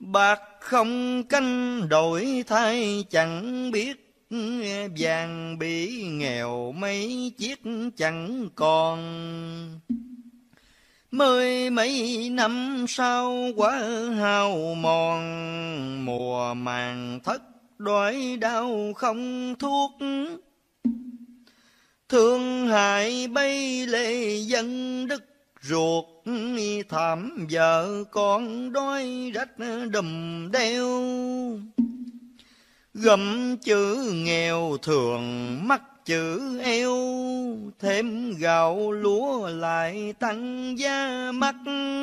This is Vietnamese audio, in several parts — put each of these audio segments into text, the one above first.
Bạc không canh đổi thay chẳng biết, vàng bị nghèo mấy chiếc chẳng còn. Mới mấy năm sau quá hao mòn, mùa màng thất đói đau không thuốc. Thương hại bay lệ dân đất ruột, thảm vợ con đói rách đùm đeo. Gầm chữ nghèo thường mắc chữ eo, thêm gạo lúa lại tăng giá mắc.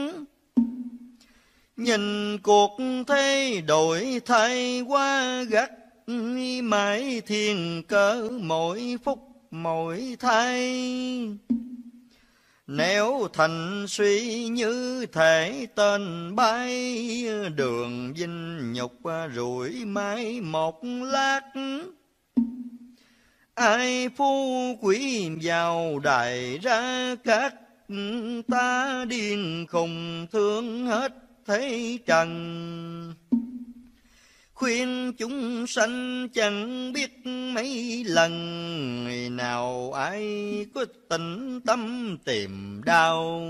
Nhìn cuộc thế đổi thay quá gắt, mãi thiên cớ mỗi phút mỗi thay. Nếu thành suy như thể tên bay, đường vinh nhục rủi mãi một lát. Ai phú quý giàu đại ra các, ta điên khùng thương hết thế trần. Khuyên chúng sanh chẳng biết mấy lần, nào ai có tĩnh tâm tìm đau.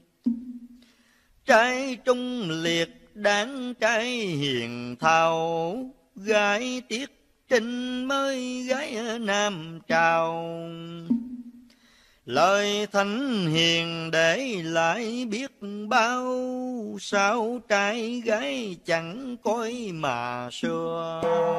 Trai trung liệt đáng trai hiền thao, gái tiết trinh mới gái nam trào. Lời thánh hiền để lại biết bao, sao trai gái chẳng coi mà xưa.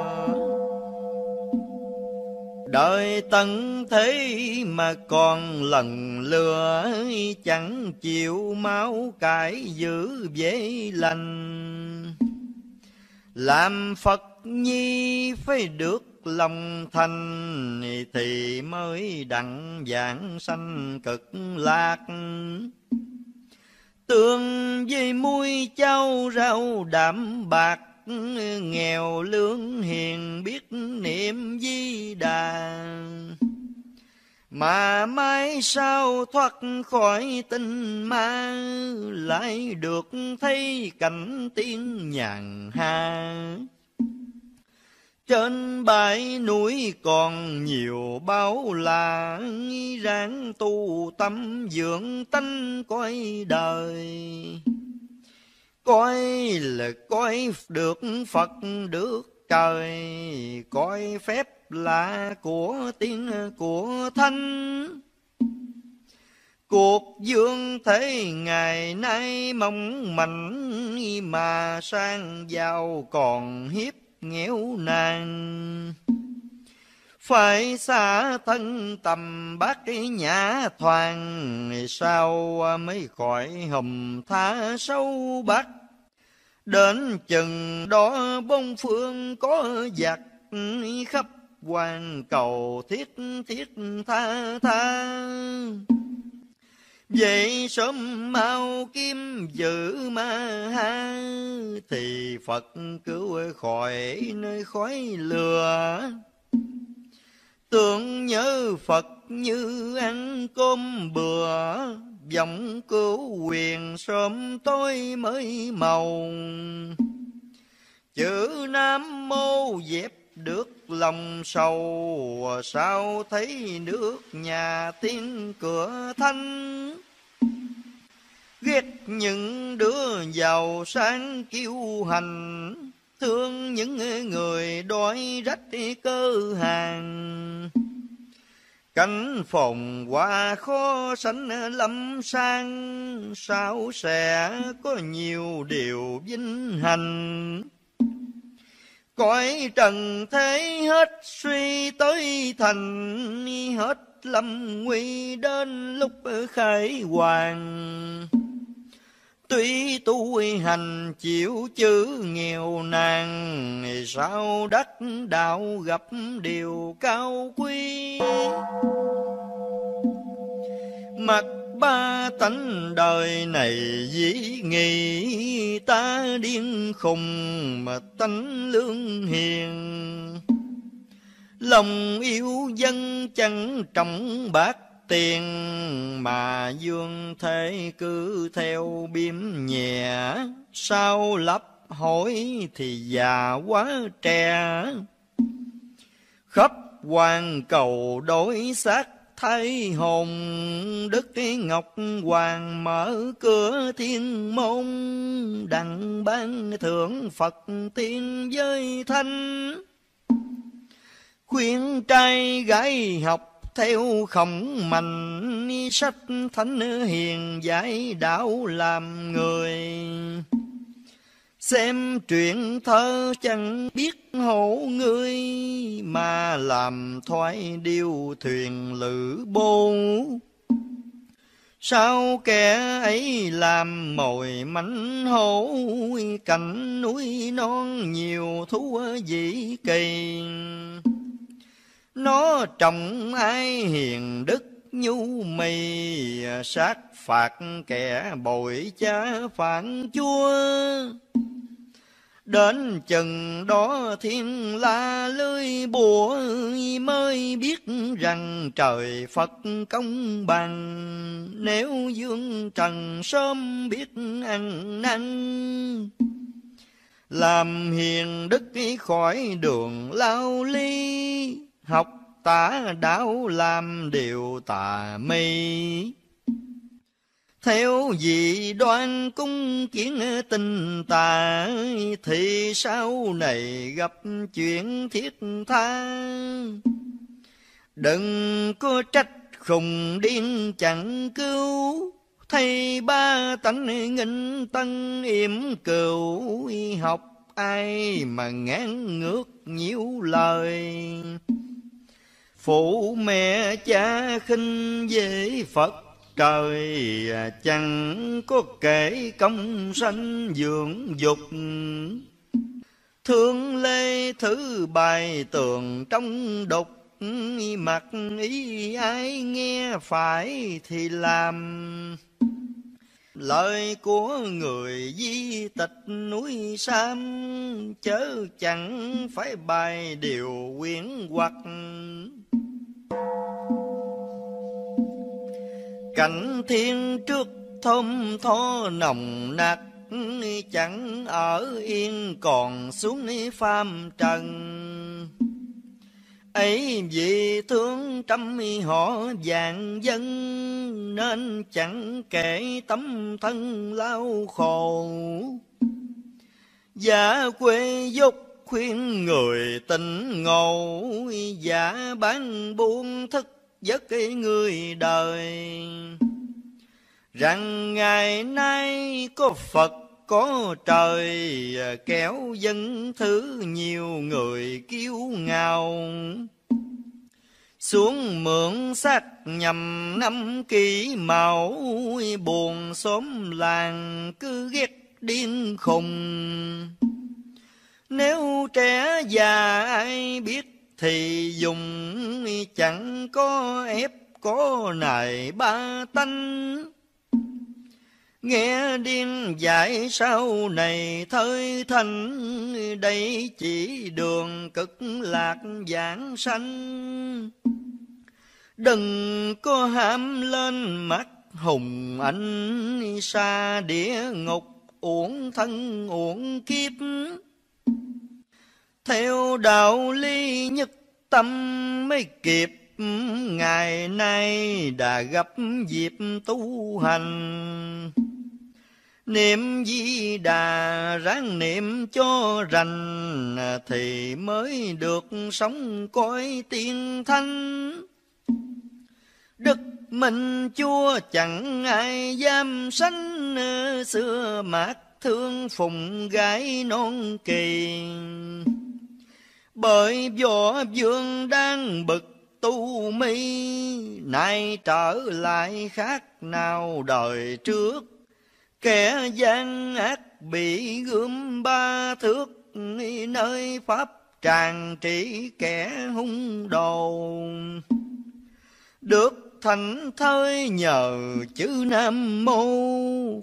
Đời tận thế mà còn lần lừa, chẳng chịu máu cải giữ dễ lành. Làm Phật nhi phải được lòng thành, thì mới đặng giảng sanh cực lạc. Tương với muối cháo rau đạm bạc, nghèo lương hiền biết niệm Di Đà. Mà mai sau thoát khỏi tinh ma, lại được thấy cảnh tiên nhàn hạ. Trên bãi núi còn nhiều bao la, ráng tu tâm dưỡng tánh coi đời. Coi là coi được Phật được trời, coi phép lạ của tiên của thánh. Cuộc dương thế ngày nay mong manh, mà sang giàu còn hiếp nghèo nàn. Phải xa thân tầm bát nhã thoàng, sao mới khỏi hùm tha sâu bắc. Đến chừng đó bốn phương có giặc, khắp hoàn cầu thiết thiết tha tha. Vậy sớm mau kiếm giữ ma ha, thì Phật cứu khỏi nơi khói lửa. Tưởng nhớ Phật như ăn cơm bừa, vọng cứu quyền sớm tối mới màu. Chữ Nam Mô dẹp được lòng sầu, sao thấy nước nhà tiên cửa thanh. Ghét những đứa giàu sang kiêu hành, thương những người đói rách cơ hàng. Cảnh phòng qua khó sánh lâm sang, sao sẽ có nhiều điều vinh hành. Cõi trần thế hết suy tới thành, hết lâm nguy đến lúc khai hoàng. Tuy tu hành chịu chữ nghèo nàn, sao đắc đạo gặp điều cao quý. Mặc ba tánh đời này dĩ nghị, ta điên khùng mà tánh lương hiền. Lòng yêu dân chẳng trọng bạc tiền, mà dương thế cứ theo biếm nhẹ. Sao lấp hỏi thì già quá trẻ. Khắp hoàn cầu đối xác thay hồn, Đức Ngọc Hoàng mở cửa thiên môn, đặng ban thượng Phật tiên với thanh. Khuyên trai gái học theo Khổng Mạnh, sách thánh hiền giải đạo làm người. Xem truyện thơ chẳng biết hổ ngươi, mà làm thoái điêu thuyền lữ bô. Sao kẻ ấy làm mồi mánh hổ, cạnh núi non nhiều thú vị kỳ. Nó trồng ai hiền đức nhu mì, sát phạt kẻ bội cha phản chúa. Đến chừng đó thiên la lưới bùa, mới biết rằng trời Phật công bằng. Nếu dương trần sớm biết ăn năn, làm hiền đức khỏi đường lao ly. Học tà đạo làm điều tà mê, theo dị đoan cung kiến tình tà. Thì sau này gặp chuyện thiết tha, đừng có trách khùng điên chẳng cứu. Thay ba tánh nghinh tân yểm cừu, học ai mà ngán ngược nhiêu lời. Phụ mẹ cha khinh dễ Phật trời, chẳng có kể công sanh dưỡng dục. Thương lê thứ bài tường trong đục, mặc ý ai nghe phải thì làm. Lời của người di tịch núi Sam, chớ chẳng phải bài điều quyến hoặc. Cảnh thiên trước thơm tho nồng nặc, chẳng ở yên còn xuống phàm trần. Ấy vì thương trăm họ vạn dân, nên chẳng kể tấm thân lao khổ. Giả quê dốc khuyên người tỉnh ngộ, giả bán buôn thức giấc người đời. Rằng ngày nay có Phật có trời, kéo dân thứ nhiều người kiêu ngạo. Xuống mượn xác nhằm năm kỷ mão, buồn xóm làng cứ ghét điên khùng. Nếu trẻ già ai biết thì dùng, chẳng có ép có nài ba tánh. Nghe điên dạy sau này thời thành, đây chỉ đường cực lạc giảng sanh. Đừng có ham lên mắt hùng anh, xa địa ngục uổng thân uổng kiếp. Theo đạo lý nhất tâm mới kịp, ngày nay đã gặp dịp tu hành. Niệm Di Đà ráng niệm cho rành, thì mới được sống cõi tiên thanh. Đức Minh Chúa chẳng ai dám sánh, xưa mát thương phụng gái non kỳ. Bởi võ vương đang bực tu mi, nay trở lại khác nào đời trước. Kẻ gian ác bị gươm ba thước, nơi pháp tràng trị kẻ hung đồ. Được thành thơi nhờ chữ Nam Mô,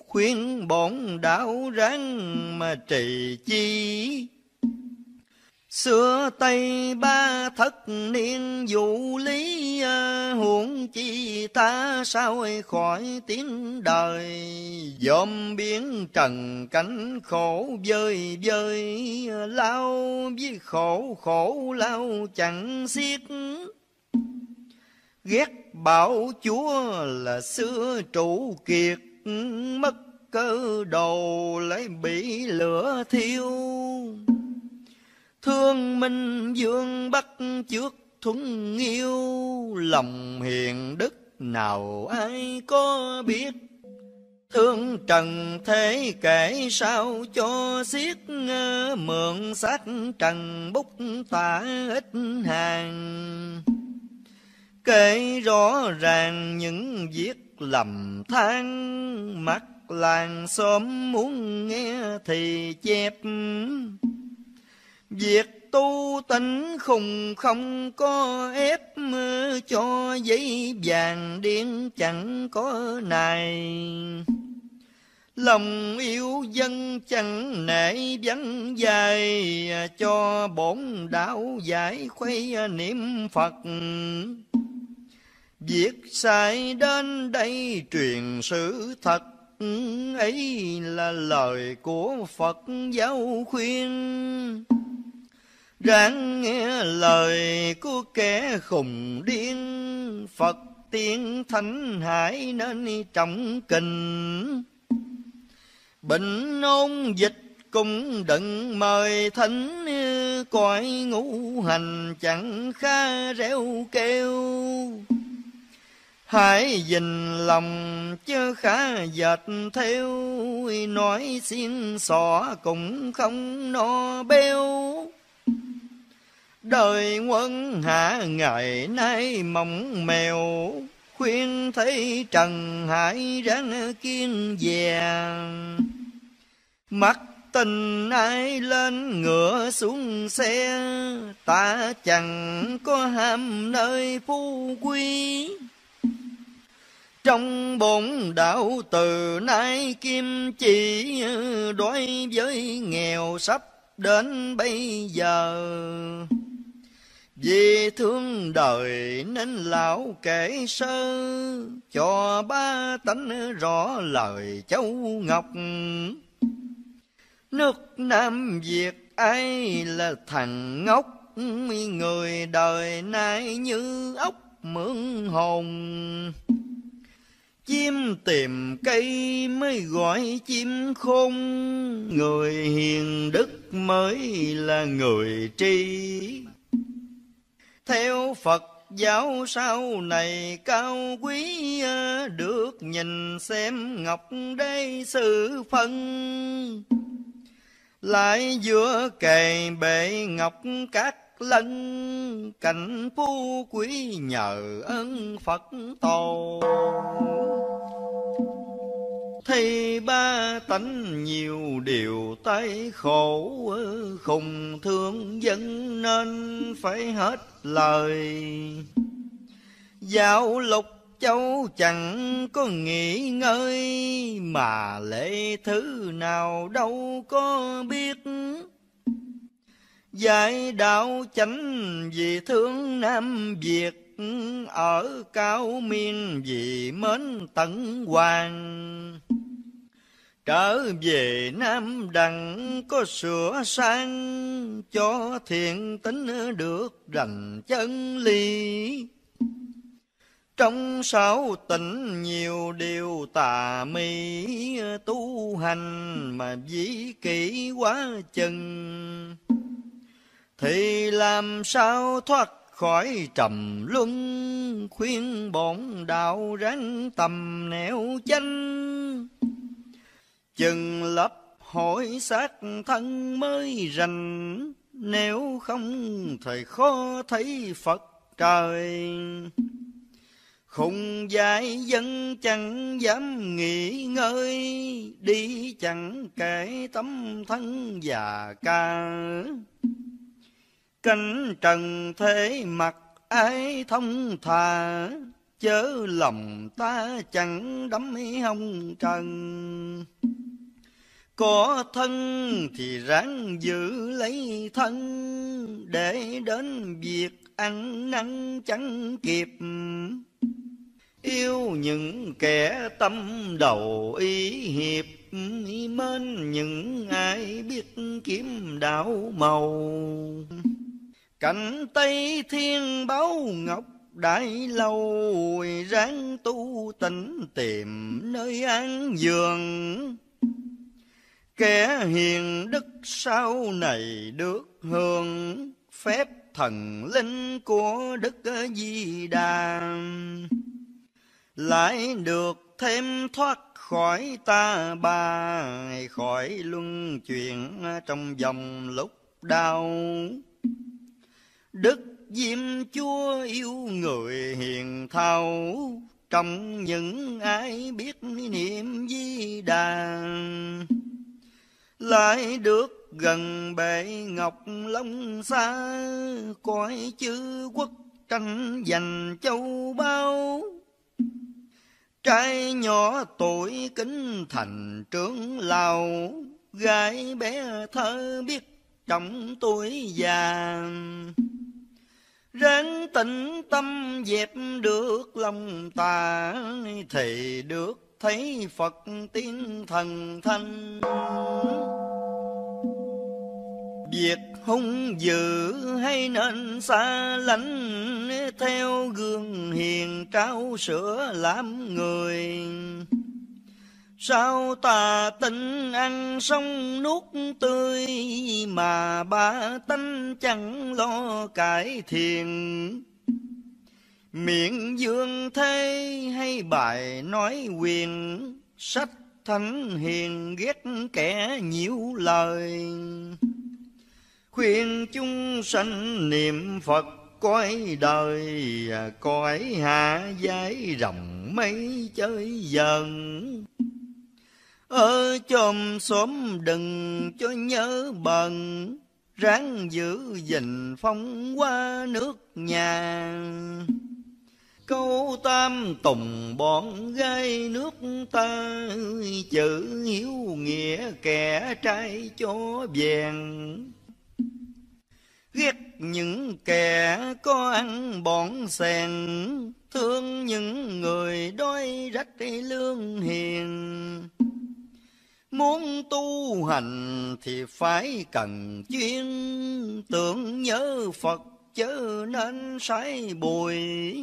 khuyên bổn đạo ráng mà trì chi. Xưa Tây ba thất niên dụ lý, huống chi ta sao khỏi tiếng đời. Dòm biển trần cánh khổ vơi vơi, lao với khổ khổ lao chẳng xiết. Ghét bảo chúa là xưa trụ kiệt, mất cơ đồ lại bị lửa thiêu. Thương Minh Vương bắt trước thuần yêu, lòng hiền đức nào ai có biết. Thương trần thế kể sao cho xiết, mượn xác trần bút tả ít hàng. Kể rõ ràng những việc lầm than, mắt làng xóm muốn nghe thì chép. Việc tu tánh khùng không có ép, cho giấy vàng điên chẳng có này. Lòng yêu dân chẳng nể vắng dài, cho bổn đạo giải khuây niệm Phật. Việc sai đến đây truyền sự thật, ấy là lời của Phật giáo khuyên. Ráng nghe lời của kẻ khùng điên, Phật tiên thánh hải nên trọng kình. Bệnh ôn dịch cũng đừng mời thánh, cõi ngũ hành chẳng khá réo kêu. Hãy dình lòng chứ khá dệt theo, nói xiên xỏ cũng không no béo. Đời quân hạ ngày nay mỏng mèo, khuyên thấy trần hải ráng kiên dè. Mắt tình ai lên ngựa xuống xe, ta chẳng có ham nơi phú quý. Trong bổn đạo từ nay kim chỉ, đối với nghèo sắp đến bây giờ. Vì thương đời nên lão kể sơ, cho ba tánh rõ lời Châu Ngọc. Nước Nam Việt ai là thằng ngốc, người đời nay như ốc mượn hồn. Chim tìm cây mới gọi chim khôn, người hiền đức mới là người tri. Theo Phật giáo sau này cao quý, được nhìn xem ngọc đế sự phân. Lại giữa kề bệ ngọc các lân, cảnh phú quý nhờ ơn Phật tổ. Thì ba tánh nhiều điều tay khổ, khùng thương dân nên phải hết lời. Dạo Lục Châu chẳng có nghỉ ngơi, mà lễ thứ nào đâu có biết. Dạy đạo chánh vì thương Nam Việt, ở cao miên vì mến Tấn Hoàng. Trở về Nam Đặng có sửa sang, cho thiện tính được rành chân lý. Trong sáu tỉnh nhiều điều tà mị, tu hành mà dĩ kỷ quá chừng. Thì làm sao thoát khỏi trầm luân, khuyên bổn đạo ráng tầm nẻo chánh. Chừng lấp hỏi xác thân mới rành, nếu không thời khó thấy Phật trời. Khùng dại dân chẳng dám nghỉ ngơi, đi chẳng kể tấm thân già ca. Cánh trần thế mặt ai thông thà, chớ lòng ta chẳng đắm hông trần. Có thân thì ráng giữ lấy thân, để đến việc ăn năn chẳng kịp. Yêu những kẻ tâm đầu ý hiệp, mến những ai biết kiếm đạo màu. Cảnh Tây Thiên Báo Ngọc Đại Lâu, ráng tu tịnh tìm nơi an giường. Kẻ hiền đức sau này được hưởng, phép thần linh của Đức Di Đà. Lại được thêm thoát khỏi ta bà, khỏi luân chuyển trong vòng lúc đau. Đức Diêm Chúa yêu người hiền thao, trong những ai biết niệm Di Đà. Lại được gần bệ ngọc long xa, cõi chư quốc tranh giành châu báu. Trai nhỏ tuổi kính thành trưởng lão, gái bé thơ biết trọng tuổi già. Ráng tĩnh tâm dẹp được lòng tà, thì được thấy Phật tiên thần thanh. Việc hung dữ hay nên xa lánh, theo gương hiền trao sữa làm người. Sao ta tin ăn xong nuốt tươi, mà ba tánh chẳng lo cải thiện. Miệng dương thế hay bài nói quyền, sách thánh hiền ghét kẻ nhiễu lời. Khuyên chúng sanh niệm Phật cõi đời, cõi hạ giải rộng mấy chơi dần. Ở chòm xóm đừng cho nhớ bần, ráng giữ gìn phong qua nước nhà. Câu tam tùng bọn gái nước ta, chữ hiếu nghĩa kẻ trai cho vẹn. Ghét những kẻ có ăn bỏn xèn, thương những người đói rách lương hiền. Muốn tu hành thì phải cần chuyên, tưởng nhớ Phật chớ nên sái bùi.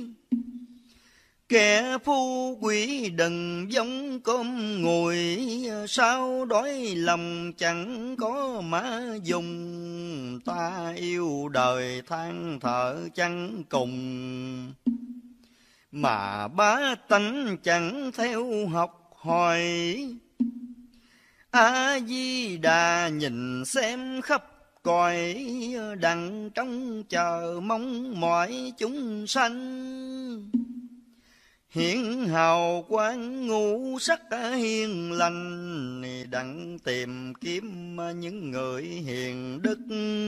Kẻ phu quỷ đừng giống cơm ngùi, sao đói lòng chẳng có má dùng. Ta yêu đời than thở chẳng cùng, mà bá tánh chẳng theo học hỏi. A Di Đà nhìn xem khắp cõi, đặng trong chờ mong mọi chúng sanh. Hiển hào quang ngũ sắc hiền lành, đặng tìm kiếm những người hiền đức.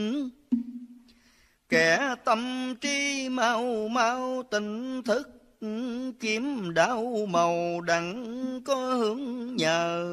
Kẻ tâm trí mau mau tỉnh thức, kiếm đạo màu đặng có hướng nhờ.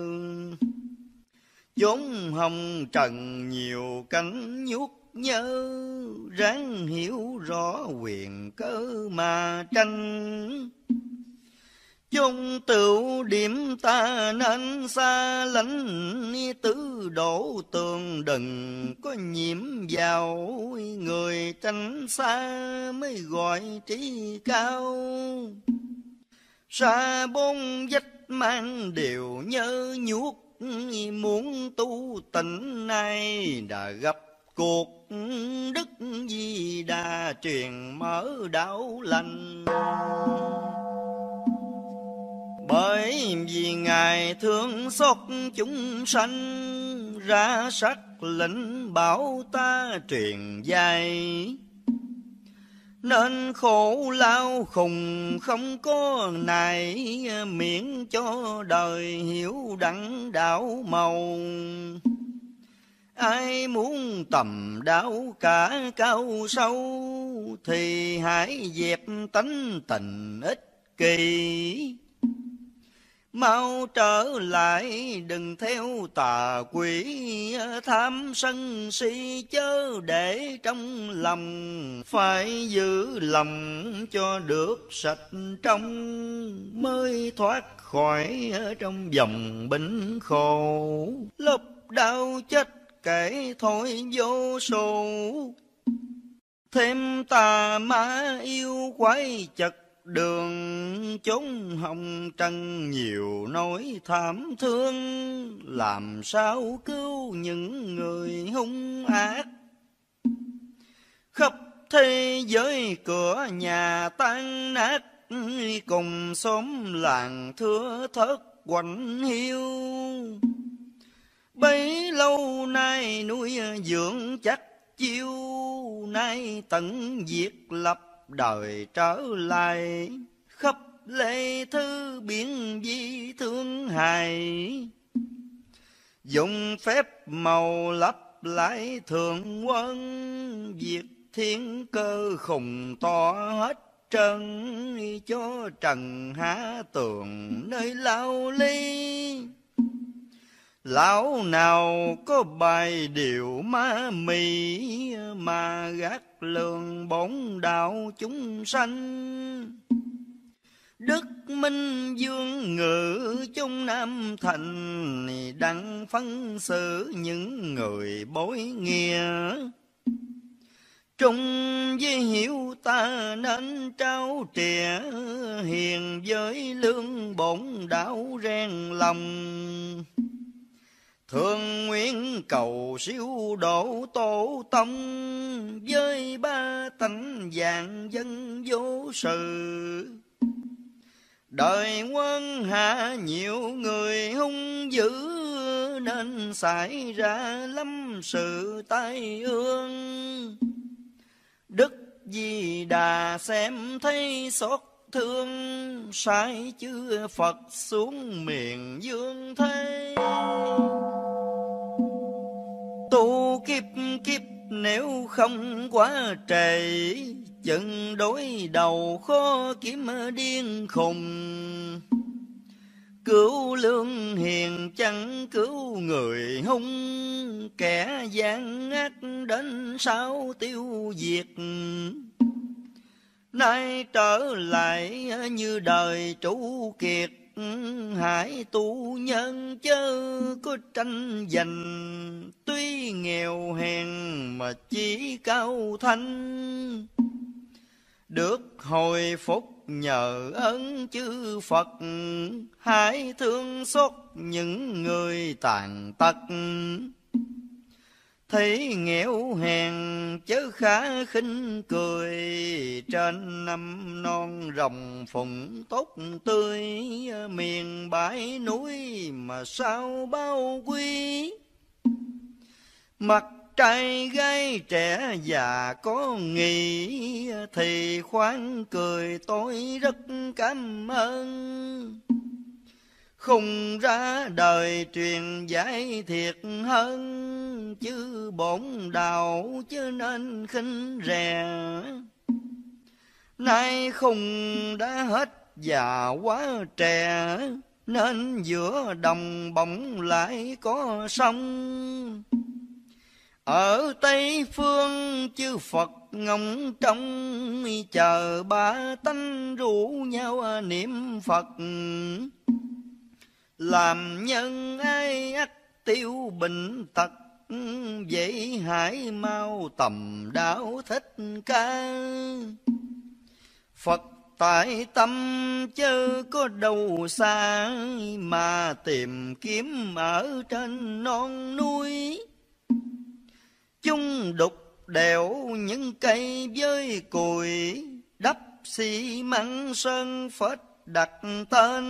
Chốn hồng trần nhiều cánh nhút nhớ, ráng hiểu rõ quyền cơ mà tranh. Chung tựu điểm ta nên xa lánh, tứ đổ tường đừng có nhiễm vào. Người tránh xa mới gọi trí cao, xa bốn vách mang đều nhớ nhuốc. Muốn tu tịnh nay đã gặp cuộc, Đức Di Đà truyền mở đạo lành. Bởi vì Ngài thương xót chúng sanh, ra sắc lệnh bảo ta truyền dạy. Nên khổ lao khùng không có này, miễn cho đời hiểu đặng đạo màu. Ai muốn tầm đạo cả cao sâu, thì hãy dẹp tánh tình ích kỷ. mau trở lại đừng theo tà quỷ, tham sân si chớ để trong lòng, phải giữ lòng cho được sạch trong, mới thoát khỏi trong vòng bệnh khổ. Lúc đau chết kể thôi vô số, thêm tà ma yêu quái chật đường, chốn hồng trần nhiều nỗi thảm thương, làm sao cứu những người hung ác. Khắp thế giới cửa nhà tan nát, cùng xóm làng thưa thớt quạnh hiu. Bấy lâu nay nuôi dưỡng chắc chiêu, nay tận diệt lập đời trở lại. Khắp lệ thư biển di thương hài, dùng phép màu lấp lại thường quân. Việc thiên cơ khùng to hết trần, cho trần há tường nơi lao ly. Lão nào có bài điệu ma mị, mà gác lường bổn đạo chúng sanh. Đức Minh Vương ngự trong Nam Thành, đặng phân xử những người bối nghĩa. Trung với hiểu ta nên trao trẻ, hiền với lương bổn đạo rèn lòng. Thương nguyện cầu siêu độ tổ tông, với ba tánh vạn dân vô sự. Đời quân hạ nhiều người hung dữ, nên xảy ra lắm sự tai ương. Đức Di Đà xem thấy xót thương, sai chư Phật xuống miền dương thế. Tu kiếp kiếp nếu không quá trễ, chừng đối đầu khó kiếm điên khùng. Cứu lương hiền chẳng cứu người hung, kẻ gian ác đến sao tiêu diệt. Nay trở lại như đời trụ kiệt, hãy tu nhân chớ có tranh giành. Tuy nghèo hèn mà chỉ cao thanh, được hồi phúc nhờ ơn chư Phật. Hãy thương xót những người tàn tật, thấy nghèo hèn chớ khá khinh cười. Trên năm non rồng phụng tốt tươi, miền bãi núi mà sao bao quý. Mặt trai gái trẻ già có nghị, thì khoan cười tôi rất cảm ơn. Khùng ra đời truyền giải thiệt hơn, chứ bổn đạo chứ nên khinh rè. Nay khùng đã hết già quá trẻ, nên giữa đồng bỗng lại có sông. Ở Tây Phương chư Phật ngóng trông, chờ ba tánh rủ nhau niệm Phật. Làm nhân ai ắt tiêu bệnh tật, vậy hãy mau tầm đạo Thích Ca. Phật tại tâm chớ có đâu xa, mà tìm kiếm ở trên non núi. Chung đục đẽo những cây với cùi, đắp xi măng sơn phết đặt tên.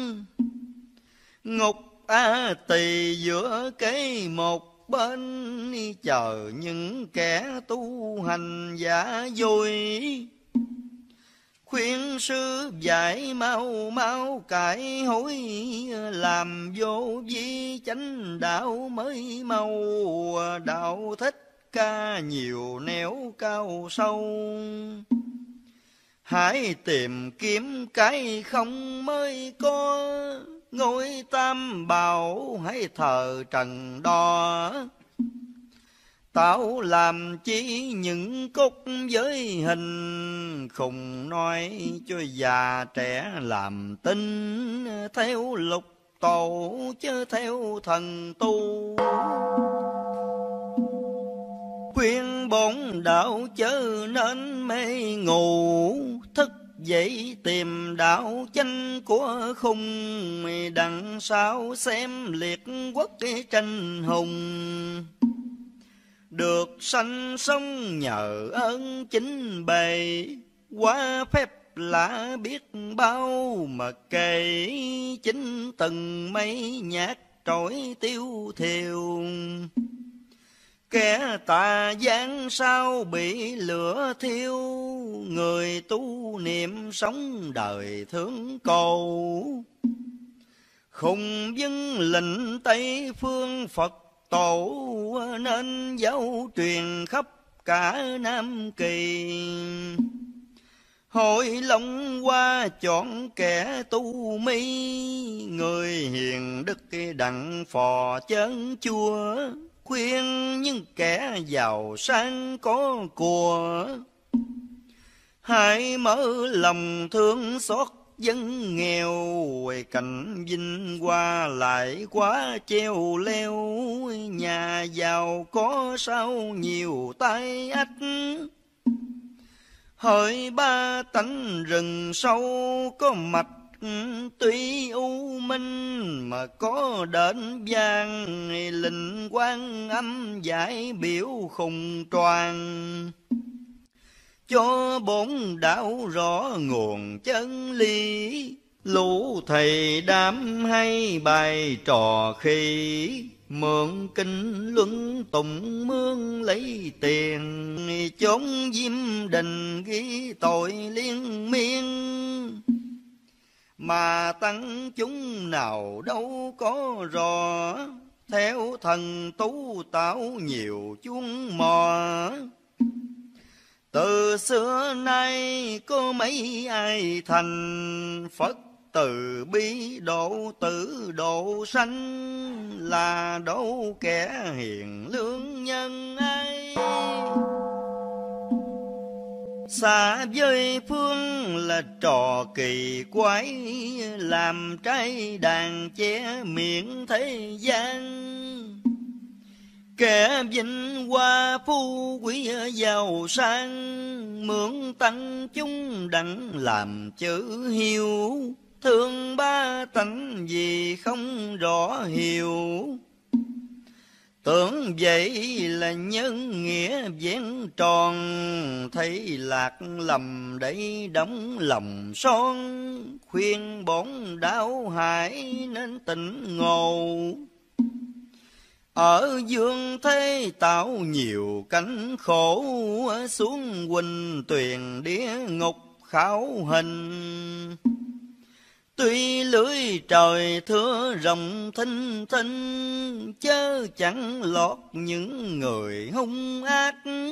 Ngục A Tỳ giữa cái một bên, chờ những kẻ tu hành giả dối. Khuyên sư dạy mau mau cải hối, làm vô vi chánh đạo mới mau. Đạo Thích Ca nhiều nẻo cao sâu, hãy tìm kiếm cái không mới có. ngôi tam bảo hãy thờ trần đo. Tạo làm chi những cốt giới hình, khùng nói cho già trẻ làm tin, theo lục tổ chứ theo thần tu. Khuyên bổn đạo chớ nên mê ngủ, thức dậy tìm đạo chánh của khung, đằng sau xem liệt quốc tranh hùng. Được sanh sống nhờ ơn chính bề, qua phép lạ biết bao mà kể, chính từng mấy nhát trỗi tiêu thiêu. Kẻ tà gian sao bị lửa thiêu, người tu niệm sống đời thương cầu. Khùng dân lệnh Tây phương Phật tổ, nên giáo truyền khắp cả Nam Kỳ. Hội Long Hoa chọn kẻ tu mi, người hiền đức đặng phò chân chua. Khuyên những kẻ giàu sang có của, hãy mở lòng thương xót dân nghèo. Cảnh vinh hoa lại quá treo leo, nhà giàu có sao nhiều tai ách. Hỡi ba tánh rừng sâu có mạch, tuy u minh mà có đền vang. Linh Quan Âm giải biểu khùng tròn, cho bổn đạo rõ nguồn chân lý. Lũ thầy đám hay bài trò khi, mượn kinh luân tụng mương lấy tiền. Chốn diêm đình ghi tội liên miên, mà tăng chúng nào đâu có rõ. Theo thần tú tạo nhiều chuông mò, từ xưa nay có mấy ai thành. Phật từ bi độ tử độ sanh, là đâu kẻ hiền lương nhân ai. Xa với phương là trò kỳ quái, làm trái đàn che miệng thế gian. Kẻ vinh hoa phú quý giàu sang, mượn tăng chúng đặng làm chữ hiếu. Thương ba tánh gì không rõ hiểu, tưởng vậy là nhân nghĩa vẹn tròn. Thấy lạc lầm đấy đóng lòng son, khuyên bổn đạo hãy nên tỉnh ngộ. Ở dương thế tạo nhiều cánh khổ, xuống huỳnh tuyền địa ngục khảo hình. Tuy lưới trời thưa rộng thinh thinh, chớ chẳng lọt những người hung ác.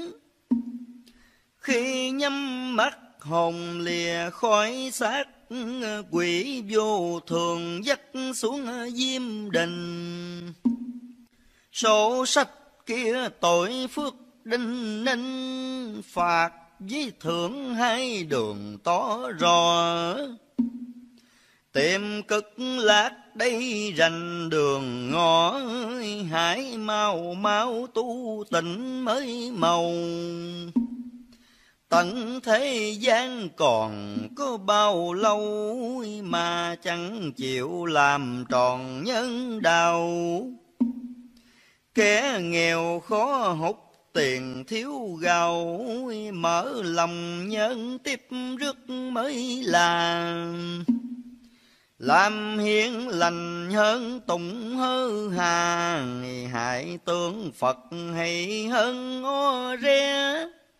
Khi nhắm mắt hồn lìa khỏi xác, quỷ vô thường dắt xuống diêm đình. Sổ sách kia tội phước đinh ninh, phạt với thưởng hai đường tỏ rõ. Tìm cực lạc đây rành đường ngõ, hãy mau mau tu tịnh mới màu. Tận thế gian còn có bao lâu, mà chẳng chịu làm tròn nhân đạo. Kẻ nghèo khó hút tiền thiếu gạo, mở lòng nhân tiếp rước mới làm hiền lành hơn tụng hơ hà. Hãy tưởng Phật hay hơn o re,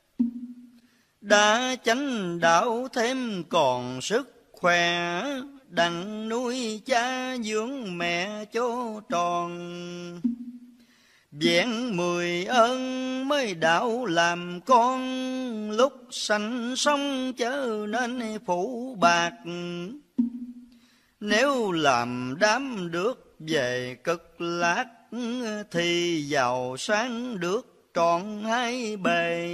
đã chánh đạo thêm còn sức khỏe. Đặng nuôi cha dưỡng mẹ cho tròn, vẹn 10 ơn mới đạo làm con. Lúc sanh sống chớ nên phụ bạc, Nếu làm đám được về cực lạc, thì giàu sáng được trọn hai bề.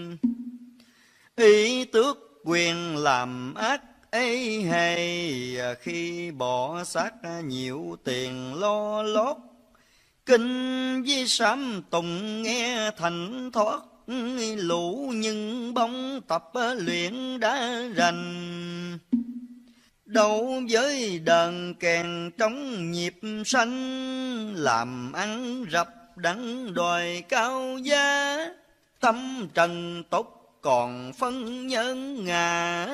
Ý tước quyền làm ác ấy hay, khi bỏ xác nhiều tiền lo lót. Kinh với sám tùng nghe thành thoát, lũ nhưng bóng tập luyện đã rành. Đấu với đờn kèn trong nhịp sanh, làm ăn rập đắng đòi cao giá. Tâm trần tốt còn phân nhân ngã,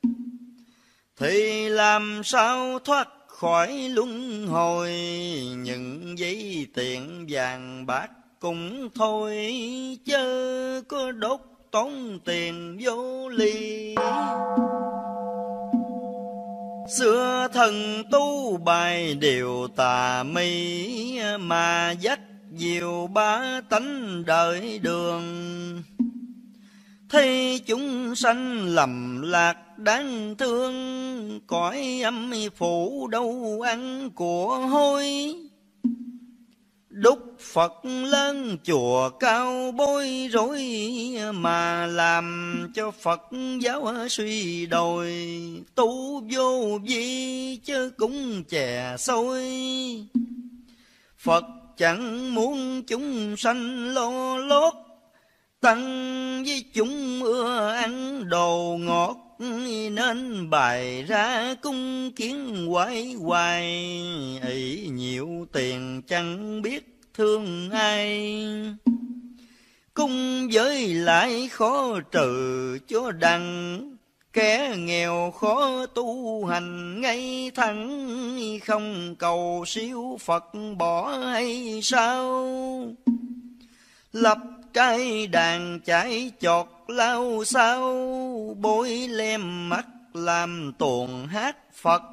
thì làm sao thoát khỏi luân hồi. Những giấy tiền vàng bạc cũng thôi, chớ có đốt tốn tiền vô lý. Xưa thần tu bài điều tà mị, mà dắt diệu bá tánh đời đường. Thấy chúng sanh lầm lạc đáng thương, cõi âm phủ đâu ăn của hôi. Đúc Phật lớn chùa cao bối rối, mà làm cho Phật giáo suy đồi. Tu vô vi chứ cũng chè xôi, Phật chẳng muốn chúng sanh lo lót. Tăng với chúng ưa ăn đồ ngọt, nên bày ra cung kiến hoài hoài. Ấy nhiều tiền chẳng biết thương ai, cung giới lại khó trừ cho đặng. Kẻ nghèo khó tu hành ngay thẳng, không cầu siêu Phật bỏ hay sao. Lập trái đàn chạy chọt lao sao, bối lem mắt làm tuồng hát Phật.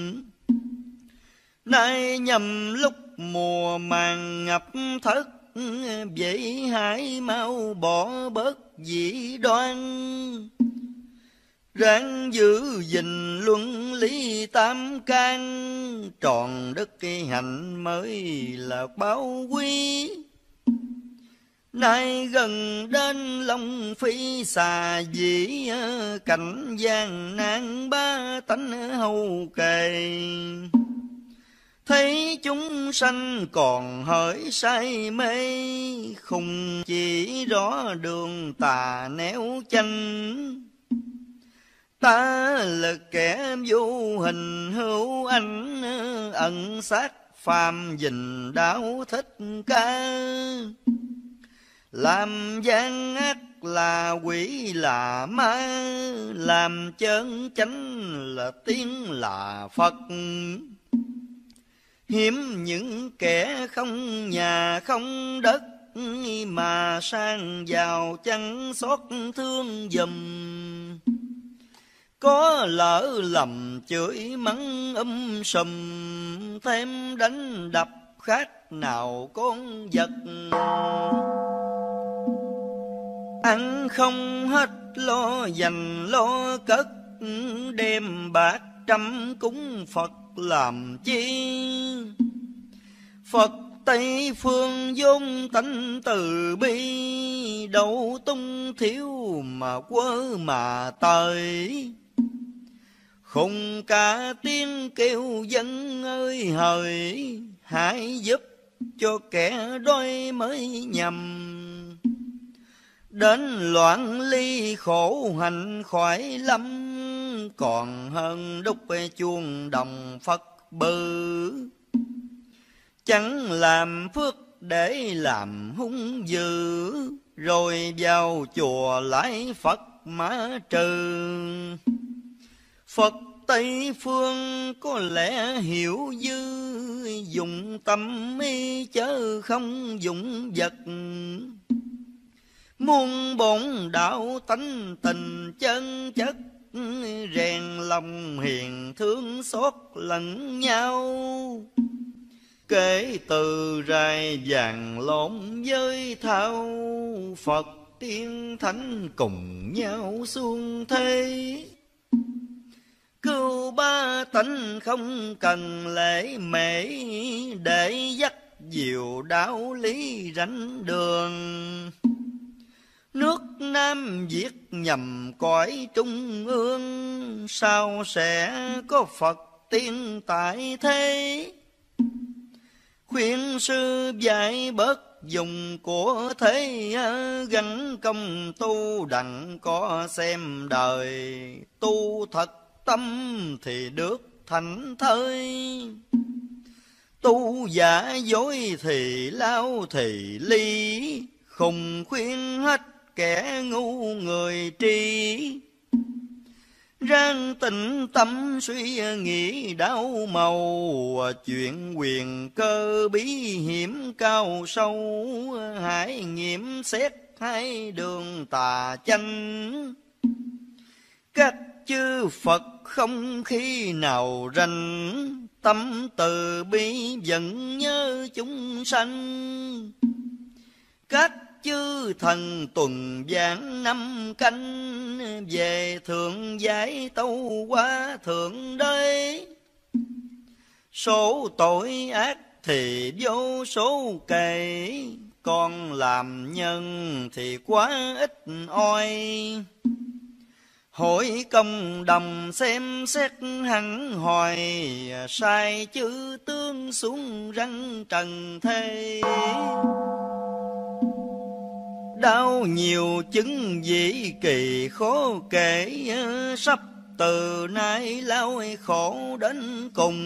Nay nhầm lúc mùa màng ngập thất, vậy hãy mau bỏ bớt dị đoan. Ráng giữ gìn luân lý tam can, tròn đất hạnh mới là báo quý. Nay gần đến Long Phi xà dĩ, cảnh gian nan ba tánh hầu kề. Thấy chúng sanh còn hỡi say mê, không chỉ rõ đường tà néo chanh. Ta là kẻ vô hình hữu ảnh, ẩn sát phàm dình đạo thích ca. Làm gian ác là quỷ là ma, làm chân chánh là tiên là Phật. Hiếm những kẻ không nhà không đất, mà sang giàu chẳng xót thương giùm. Có lỡ lầm chửi mắng sùm, thêm đánh đập khác nào con vật. Ăn không hết lo dành lo cất, đem bạc trăm cúng Phật làm chi. Phật Tây phương vốn tánh từ bi, đâu tung thiếu mà quơ mà tới. Khùng cả tiếng kêu dân ơi hời, hãy giúp cho kẻ đói mới nhầm. Đến loạn ly khổ hạnh khỏi lắm, còn hơn đúc chuông đồng Phật bự. Chẳng làm phước để làm hung dữ, rồi vào chùa lại Phật mã trừ. Phật Tây phương có lẽ hiểu dư, dùng tâm ý chớ không dùng vật. Muôn bổn đạo tánh tình chân chất, rèn lòng hiền thương xót lẫn nhau. Kể từ rài vàng lộn với thao, Phật tiên thánh cùng nhau xuông thế. Cứu ba tánh không cần lễ mễ, để dắt diệu đạo lý rảnh đường. Nước Nam Việt nhằm cõi trung ương, sao sẽ có Phật tiên tại thế. Khuyên sư dạy bớt dùng của thế, gắn công tu đặng có xem đời. Tu thật tâm thì được thành thơi, tu giả dối thì lao thì ly. Khùng khuyên hết kẻ ngu người tri, ráng tĩnh tâm suy nghĩ đau màu. Chuyện quyền cơ bí hiểm cao sâu, hãy nghiệm xét hai đường tà chánh. Các chư Phật không khi nào rành, tâm từ bi vẫn nhớ chúng sanh. Các chư thần tuần giảng năm canh, về thượng giải tâu qua thượng đế. Số tội ác thì vô số kể, còn làm nhân thì quá ít oi. Hội công đồng xem xét hẳn hoài, sai chữ tướng xuống răng trần thế. Đau nhiều chứng dị kỳ khó kể, sắp từ nay lao khổ đến cùng.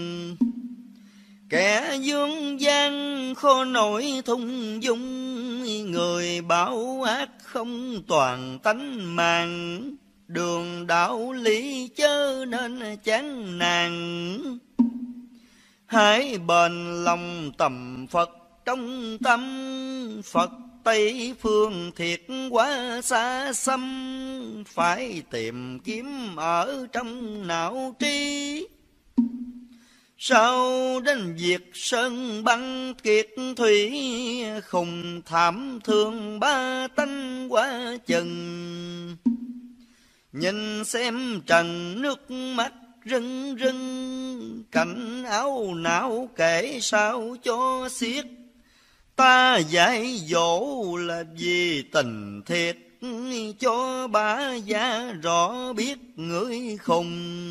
Kẻ dương gian khó nổi thung dung, người bảo ác không toàn tánh màng. Đường đạo lý chớ nên chán nản, hãy bền lòng tầm Phật trong tâm. Phật Tây phương thiệt quá xa xăm, phải tìm kiếm ở trong não trí. Sau đến việc sơn băng kiệt thủy, khùng thảm thương ba tánh quá chừng. Nhìn xem trần nước mắt rưng rưng, cảnh áo não kể sao cho xiết. Ta dạy dỗ là vì tình thiệt, cho bá gia rõ biết người khùng.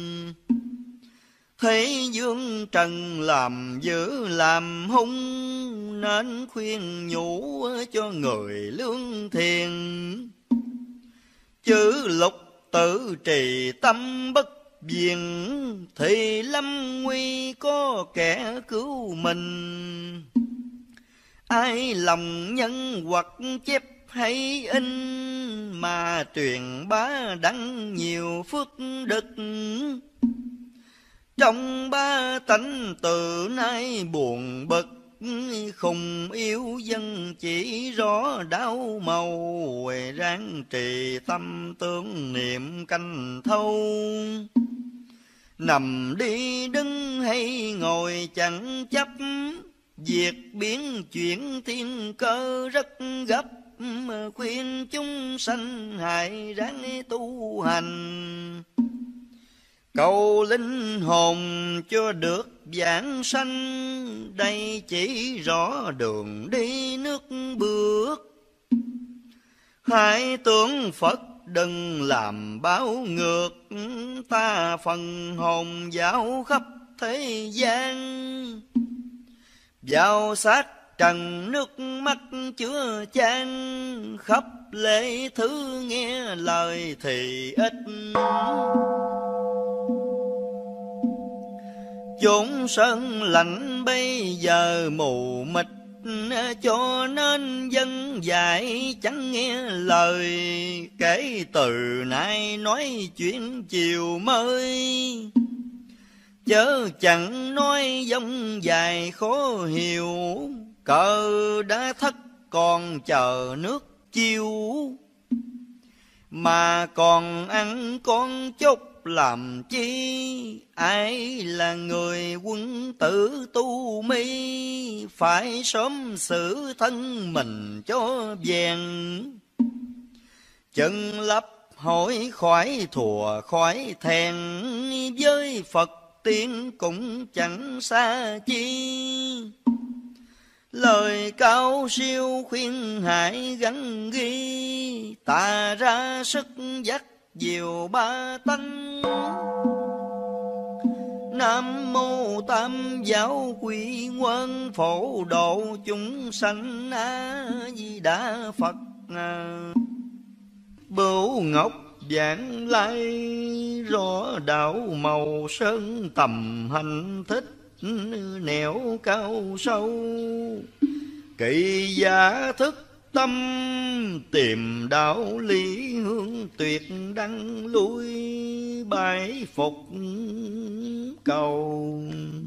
Thế dương trần làm dữ làm hung, nên khuyên nhủ cho người lương thiền. Chữ lục tự trì tâm bất viền, thì lâm nguy có kẻ cứu mình. Ai lòng nhân hoặc chép hay in, mà truyền bá đăng nhiều phước đức. Trong ba tánh từ nay buồn bực, khùng yêu dân chỉ rõ đau màu. Ráng trì tâm tương niệm canh thâu, nằm đi đứng hay ngồi chẳng chấp. Việc biến chuyển thiên cơ rất gấp, khuyên chúng sanh hãy ráng tu hành. Cầu linh hồn cho được vãng sanh, đây chỉ rõ đường đi nước bước. Hãy tưởng Phật đừng làm báo ngược, ta phần hồn dạo khắp thế gian. Vào sát trần nước mắt chứa chan, khắp lễ thứ nghe lời thì ít. Chốn sơn lạnh bây giờ mù mịt, cho nên dân dạy chẳng nghe lời. Kể từ nay nói chuyện chiều mới, chớ chẳng nói dông dài khó hiểu. Cờ đã thất còn chờ nước chiêu, mà còn ăn con chốt làm chi. Ai là người quân tử tu mi, phải sớm xử thân mình cho vẹn. Chân lấp hỏi khỏi thùa khỏi thẹn, với Phật tiên cũng chẳng xa chi. Lời cao siêu khuyên hại gắn ghi, ta ra sức dắt diệu ba tánh. Nam mô Tam Giáo Quy Nguyên, phổ độ chúng sanh A Di Đà Phật. Bửu ngọc vãng lai, rõ đạo màu sơn tầm hành thích, nẻo cao sâu. Kỳ giả thức tâm, tìm đạo lý hướng tuyệt đăng lui, bái phục cầu.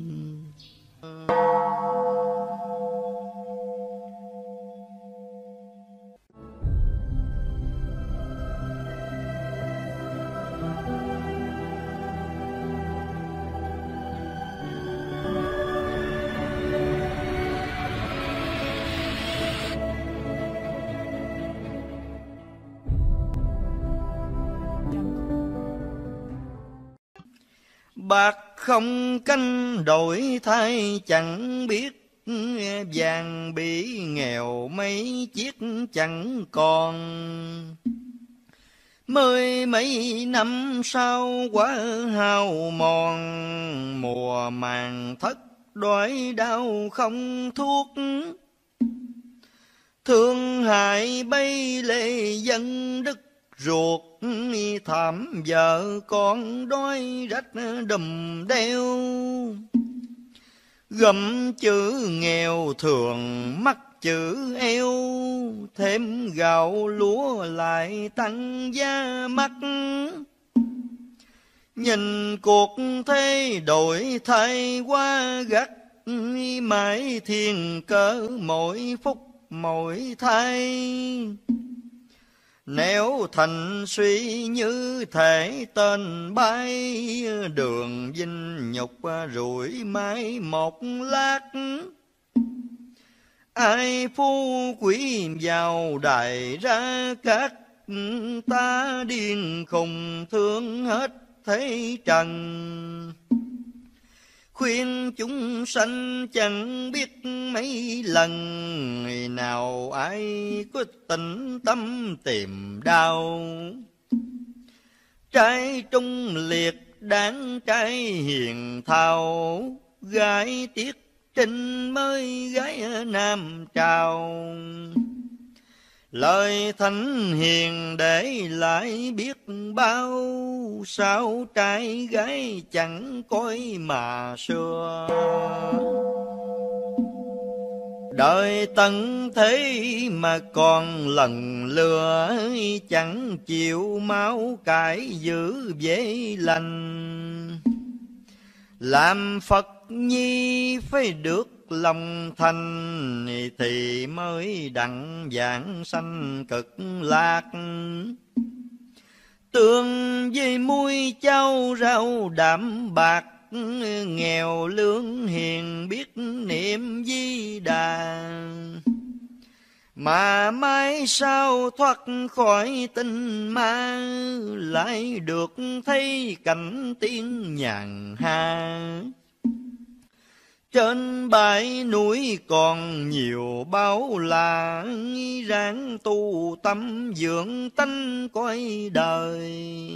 Bạc không canh đổi thay chẳng biết, vàng bị nghèo mấy chiếc chẳng còn. Mới mấy năm sau quá hao mòn, mùa màng thất đói đau không thuốc. Thương hại bay lệ dân đức ruột, thảm vợ con đói rách đùm đeo. Gầm chữ nghèo thường mắc chữ eo, thêm gạo lúa lại tăng giá mắc. Nhìn cuộc thế đổi thay quá gắt, mãi thiên cớ mỗi phút mỗi thay. Nếu thành suy như thể tên bay, đường vinh nhục rủi mãi một lát. Ai phú quý giàu đại ra cát, ta điên khùng thương hết thế trần. Khuyên chúng sanh chẳng biết mấy lần, nào ai có tĩnh tâm tìm đau. Trai trung liệt đáng trai hiền thao, gái tiết trinh mới gái nam trào. Lời thánh hiền để lại biết bao, sao trai gái chẳng coi mà xưa. Đời tận thế mà còn lần lừa, chẳng chịu máu cải giữ dễ lành. Làm Phật nhi phải được lòng thành, thì mới đặng giảng sanh cực lạc. Tương với muối cháo rau đạm bạc, nghèo lương hiền biết niệm Di Đà. Mà mai sau thoát khỏi tinh ma, lại được thấy cảnh tiên nhàn hạ. Trên bãi núi còn nhiều bao la, ráng tu tâm dưỡng tánh coi đời.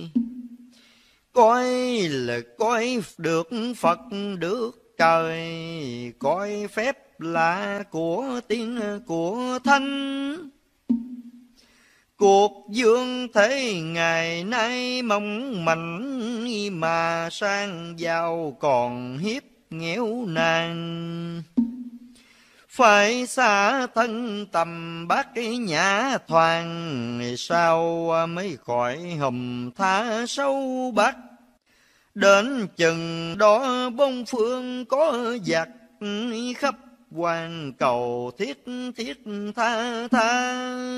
Coi là coi được Phật được trời, coi phép lạ của tiên của thánh. Cuộc dương thế ngày nay mong manh, mà sang giàu còn hiếp nghèo nàn. Phải xa thân tầm bác nhã thoàng, sao mới khỏi hùm tha sâu bắc. Đến chừng đó bốn phương có giặc, khắp hoàn cầu thiết thiết tha tha.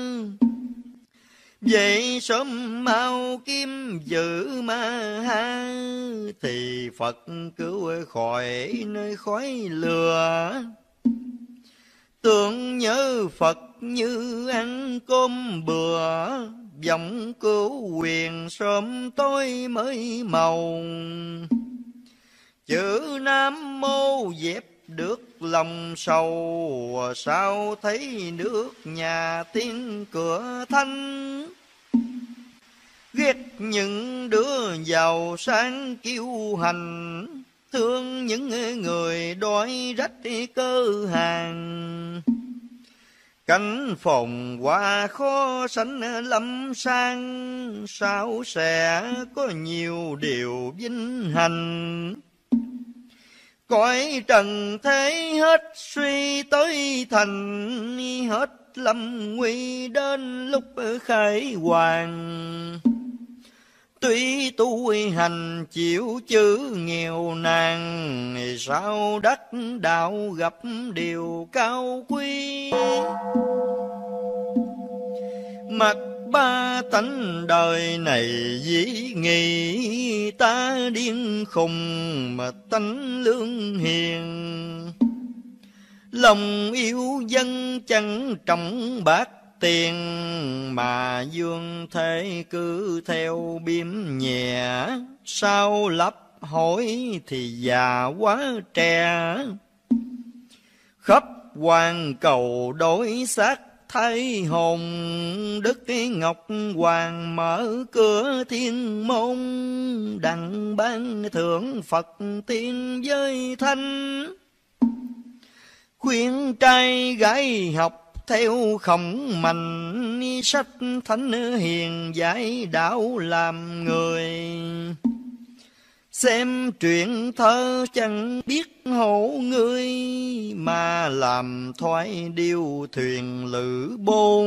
Vậy sớm mau kiếm giữ ma ha, thì Phật cứu khỏi nơi khói lửa. Tưởng nhớ Phật như ăn cơm bừa, vọng cứu quyền sớm tối mới màu. Chữ Nam Mô dẹp được lòng sầu, sao thấy nước nhà tiên cửa thanh. Ghét những đứa giàu sang kiêu hành, thương những người đói rách cơ hàng. Cảnh phòng qua khó sánh lâm sang, sao sẽ có nhiều điều vinh hành. Cõi trần thế hết suy tới thành, hết lâm nguy đến lúc khải hoàn. Tuy tu hành chịu chữ nghèo nàn, sao đắc đạo gặp điều cao quý. Mặc ba tánh đời này dĩ nghị, ta điên khùng mà tánh lương hiền. Lòng yêu dân chẳng trọng bạc tiền, mà dương thế cứ theo biếm nhẹ. Sao lấp hỏi thì già quá trẻ, khắp hoàn cầu đối xác thay hồn. Đức Ngọc Hoàng mở cửa thiên môn, đặng ban thượng Phật tiên với thanh. Khuyên trai gái học theo Khổng Mạnh, sách thánh hiền giải đạo làm người. Xem truyện thơ chẳng biết hổ ngươi, mà làm thoái điêu thuyền lữ bô.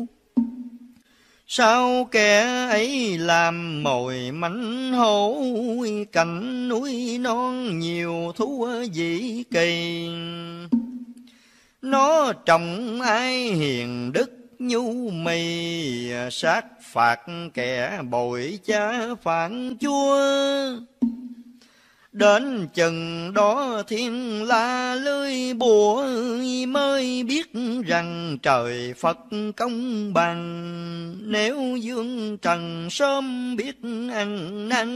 Sao kẻ ấy làm mồi mảnh hổ, cạnh núi non nhiều thú dĩ kỳ. Nó trọng ai hiền đức nhu mì, sát phạt kẻ bội cha phản chúa. Đến chừng đó thiên la lưới bùa, mới biết rằng trời Phật công bằng. Nếu dương trần sớm biết ăn năn,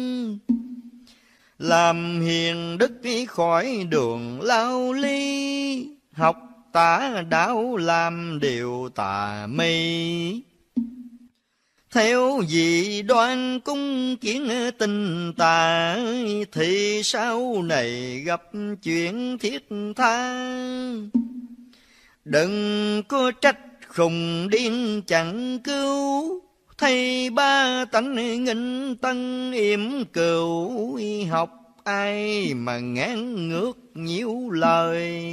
làm hiền đức khỏi đường lao ly. Học tả đạo làm điều tà mê, theo dị đoan cung kiến tình tà. Thì sau này gặp chuyện thiết tha, đừng có trách khùng điên chẳng cứu. Thầy ba tánh nghinh tân yểm cừu, học ai mà ngán ngược nhiêu lời.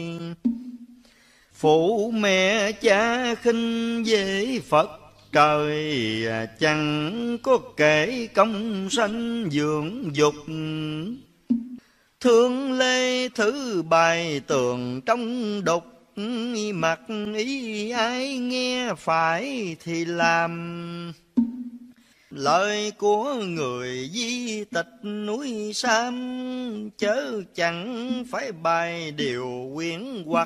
Phụ mẹ cha khinh dễ Phật trời, chẳng có kể công sanh dưỡng dục. Thương lê thứ bài tường trong đục, mặc ý ai nghe phải thì làm. Lời của người di tịch núi Sam, chớ chẳng phải bài điều quyến hoặc.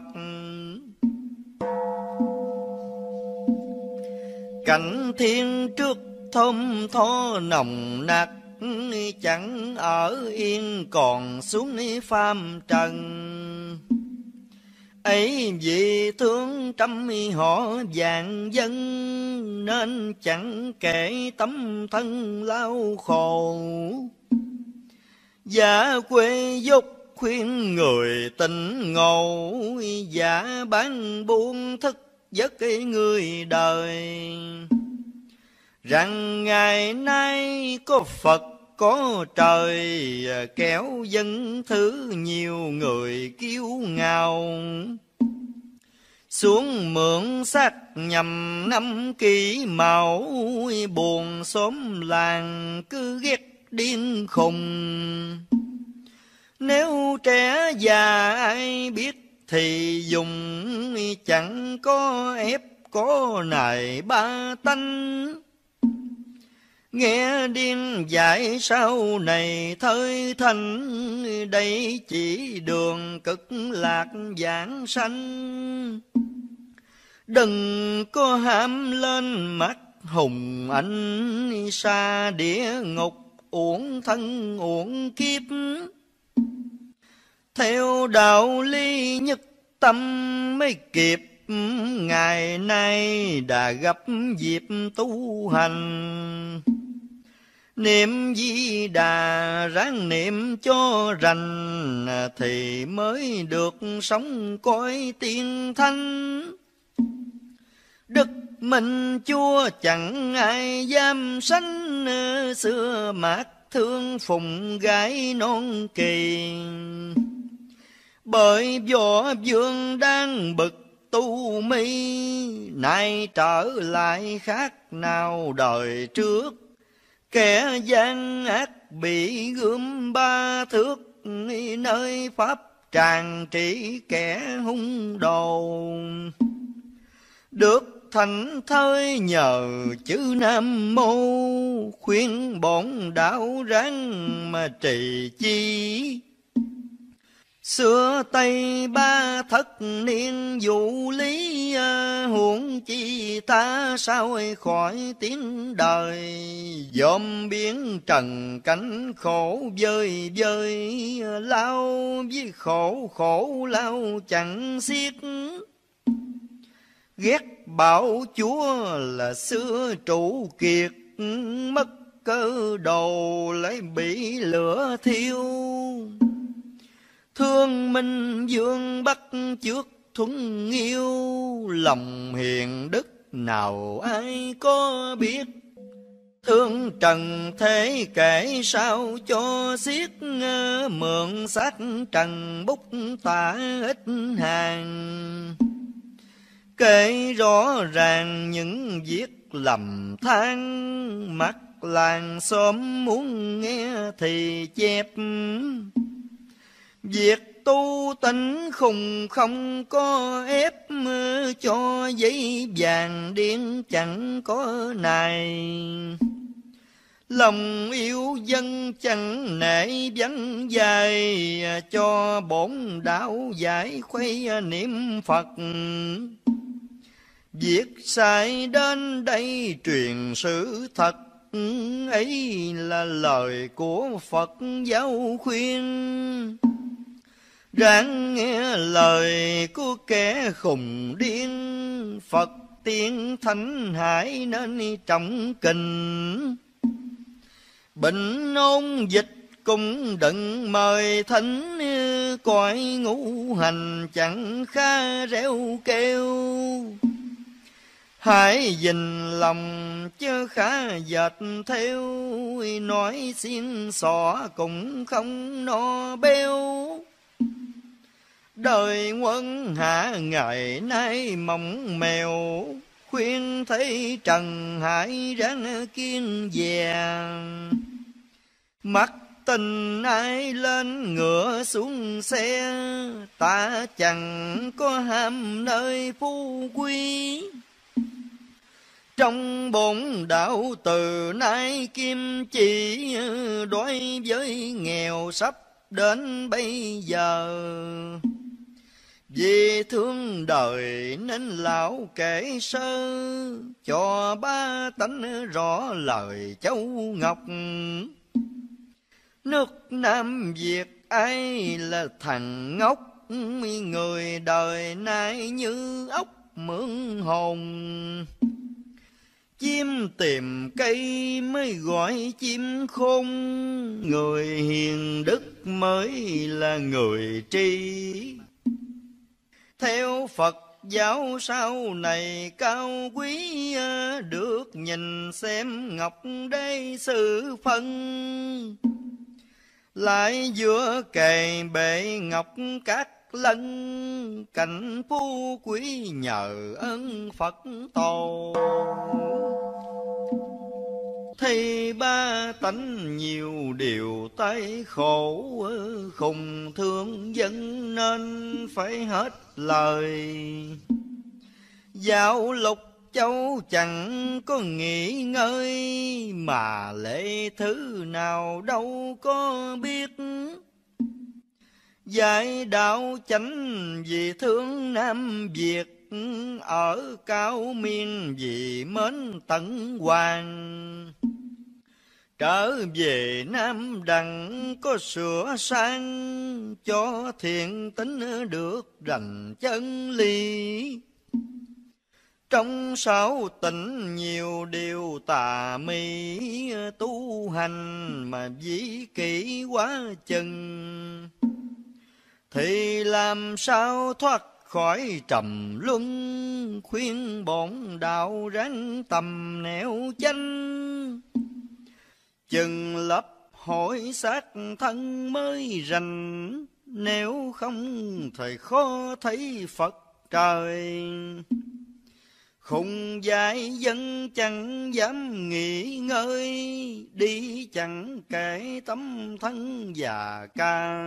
Cảnh thiên trước thơm tho nồng nặc, chẳng ở yên còn xuống phàm trần. Ấy vì thương trăm họ vạn dân, nên chẳng kể tấm thân lao khổ. Giả quê dốc khuyên người tỉnh ngộ, giả bán buôn thức giấc người đời. Rằng ngày nay có Phật có trời, kéo dân thứ nhiều người kiêu ngạo. Xuống mượn xác nhằm năm kỷ mão, buồn xóm làng cứ ghét điên khùng. Nếu trẻ già ai biết thì dùng, chẳng có ép có nài ba tánh. Nghe điên dạy sau này thời thanh, đây chỉ đường cực lạc giảng sanh. Đừng có ham lên mắt hùng anh xa địa ngục, uổng thân uổng kiếp. Theo đạo lý nhất tâm mới kịp, ngày nay đã gặp dịp tu hành. Niệm Di Đà ráng niệm cho rành, thì mới được sống cõi tiên thanh. Đức Minh Chúa chẳng ai dám sánh, xưa mát thương phụng gái non kỳ. Bởi võ vương đang bực tu mi, nay trở lại khác nào đời trước. Kẻ gian ác bị gươm 3 thước, nơi pháp tràng trị kẻ hung đồ. Được thành thơi nhờ chữ Nam Mô, khuyên bổn đạo ráng mà trì chi. Xưa Tây 3 thất niên vũ lý, huống chi ta sao khỏi tiếng đời. Dòm biển trần cánh khổ vơi vơi, lao với khổ khổ lao chẳng xiết. Ghét bảo Chúa là xưa trụ kiệt, mất cơ đồ lại bị lửa thiêu. Thương Minh Vương bắt trước thuần yêu, lòng hiền đức nào ai có biết. Thương trần thế kể sao cho xiết, mượn xác trần bút tả ít hàng. Kể rõ ràng những việc lầm than, mắt làng xóm muốn nghe thì chép. Việc tu tánh khùng không có ép, cho giấy vàng điên chẳng có này. Lòng yêu dân chẳng nể vắng dài, cho bổn đạo giải khuây niệm Phật. Việc sai đến đây truyền sự thật, ấy là lời của Phật giáo khuyên. Ráng nghe lời của kẻ khùng điên, Phật tiên thánh hải nên trọng kình. Bệnh ôn dịch cũng đừng mời thánh, cõi ngũ hành chẳng khá réo kêu. Hãy dình lòng chứ khá dệt theo, nói xiên xỏ cũng không no béo. Đời quân hạ ngày nay mỏng mèo, khuyên thấy trần hải ráng kiên dè. Mắt tình ai lên ngựa xuống xe, ta chẳng có ham nơi phú quý. Trong bổn đạo từ nay kim chỉ, đối với nghèo sắp đến bây giờ. Vì thương đời nên lão kể sơ, cho 3 tánh rõ lời Châu Ngọc. Nước Nam Việt ai là thằng ngốc, người đời nay như ốc mượn hồn. Chim tìm cây mới gọi chim khôn, người hiền đức mới là người tri. Theo Phật giáo sau này cao quý, được nhìn xem ngọc đế sự phân. Lại giữa kề bệ ngọc các lân, cảnh phú quý nhờ ơn Phật tổ. Thì 3 tánh nhiều điều tay khổ, khùng thương dân nên phải hết lời. Dạo Lục Châu chẳng có nghỉ ngơi, mà lễ thứ nào đâu có biết. Dạy đạo chánh vì thương Nam Việt, ở cao miên vì mến tận hoàng. Trở về Nam Đặng có sửa sang, cho thiện tính được rành chân lý. Trong sáu tỉnh nhiều điều tà mị, tu hành mà dĩ kỷ quá chừng. Thì làm sao thoát khỏi trầm luân, khuyên bổn đạo ráng tầm nẻo chánh. Chừng lập hỏi xác thân mới rành, nếu không thời khó thấy Phật trời. Khùng dại dân chẳng dám nghỉ ngơi, đi chẳng kể tấm thân già ca.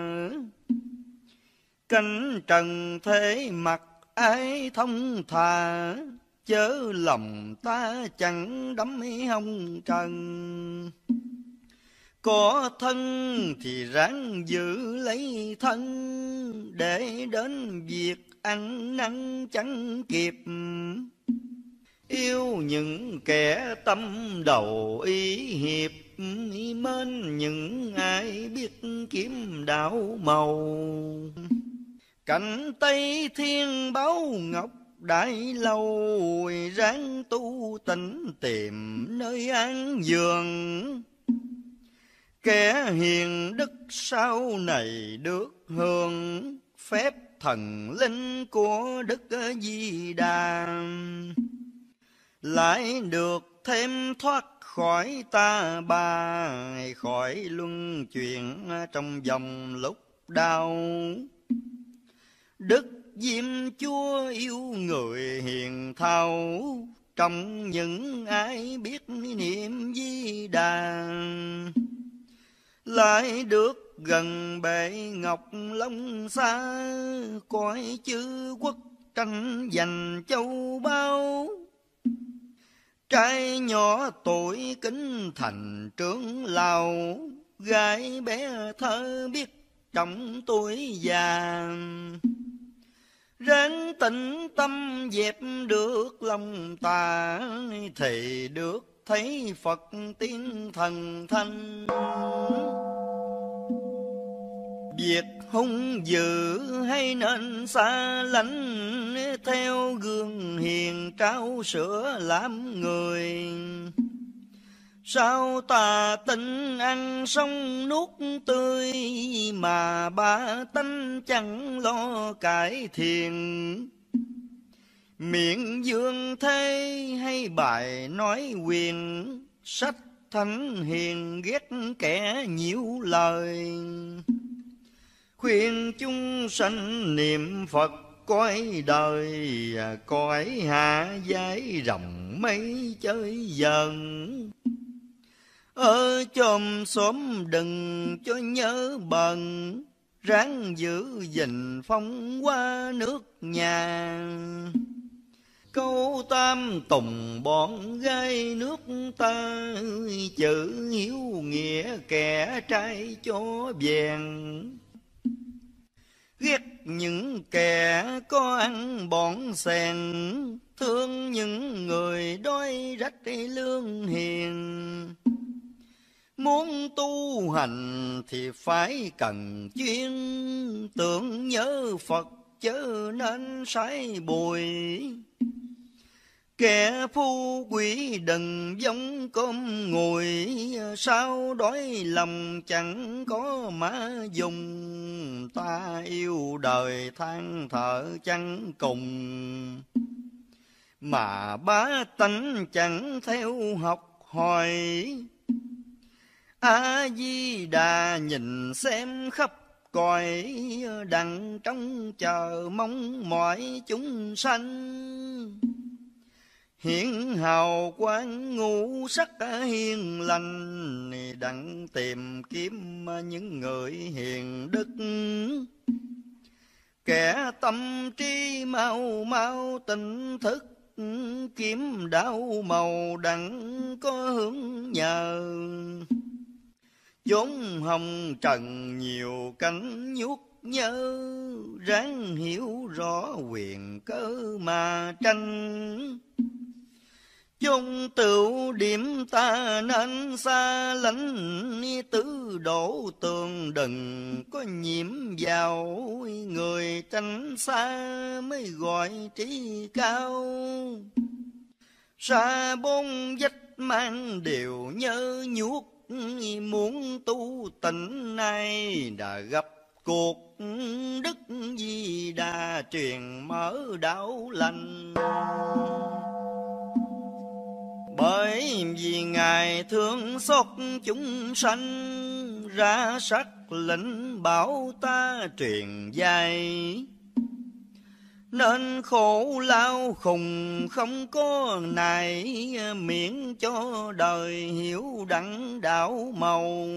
Cánh trần thế mặt ai thông thà, chớ lòng ta chẳng đắm hông trần. Có thân thì ráng giữ lấy thân, để đến việc ăn năn chẳng kịp. Yêu những kẻ tâm đầu ý hiệp, mến những ai biết kiếm đạo màu. Cảnh Tây Thiên Báo Ngọc Đại Lâu, ráng tu tịnh tìm nơi an giường. Kẻ hiền đức sau này được hưởng, phép thần linh của Đức Di Đà. Lại được thêm thoát khỏi ta bà, khỏi luân chuyển trong vòng lúc đau. Đức Diêm Chúa yêu người hiền thao, trong những ai biết niệm Di Đà. Lại được gần bệ ngọc long xa, cõi chư quốc tranh giành châu báu. Trai nhỏ tuổi kính thành trưởng lão, gái bé thơ biết trọng tuổi già. Ráng tĩnh tâm dẹp được lòng tà, thì được thấy Phật tiên thần thanh. Việc hung dữ hay nên xa lánh, theo gương hiền trao sữa làm người. Sao ta tin ăn xong nuốt tươi, mà ba tánh chẳng lo cải thiện. Miệng dương thế hay bài nói quyền, sách thánh hiền ghét kẻ nhiễu lời. Khuyên chúng sanh niệm Phật cõi đời, cõi hạ giải rộng mấy chơi dần. Ở chòm xóm đừng cho nhớ bần, ráng giữ gìn phong qua nước nhà. Câu tam tùng bọn gái nước ta, chữ hiếu nghĩa kẻ trai cho vẹn. Ghét những kẻ có ăn bỏn xèn, thương những người đói rách lương hiền. Muốn tu hành thì phải cần chuyên, tưởng nhớ Phật chớ nên sái bùi. Kẻ phu quỷ đừng giống cơm ngùi, sao đói lòng chẳng có má dùng. Ta yêu đời than thở chẳng cùng, mà bá tánh chẳng theo học hỏi. A Di Đà nhìn xem khắp cõi, đặng trong chờ mong mọi chúng sanh. Hiển hào quang ngũ sắc hiền lành, đặng tìm kiếm những người hiền đức. Kẻ tâm trí mau mau tỉnh thức, kiếm đạo màu đặng có hướng nhờ. Chốn hồng trần nhiều cánh nhút nhớ, ráng hiểu rõ quyền cơ mà tranh. Chung tựu điểm ta nên xa lánh, tứ đổ tường đừng có nhiễm vào. Người tránh xa mới gọi trí cao, xa bốn vách mang đều nhớ nhuốc. Muốn tu tịnh nay đã gặp cuộc, Đức Di Đà truyền mở đạo lành. Bởi vì Ngài thương xót chúng sanh, ra sắc lệnh bảo ta truyền dạy. Nên khổ lao khùng không có nài, miễn cho đời hiểu đặng đạo màu.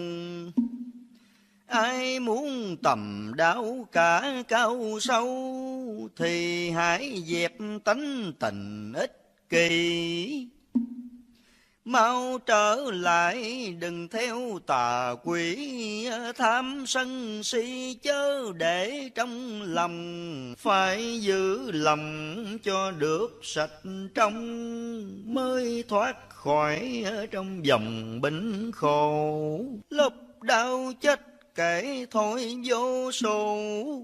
Ai muốn tầm đạo cả cao sâu, thì hãy dẹp tánh tình ích kỷ. Mau trở lại đừng theo tà quỷ, tham sân si chớ để trong lòng. Phải giữ lòng cho được sạch trong, mới thoát khỏi trong vòng bệnh khổ. Lúc đau chết kể thôi vô số,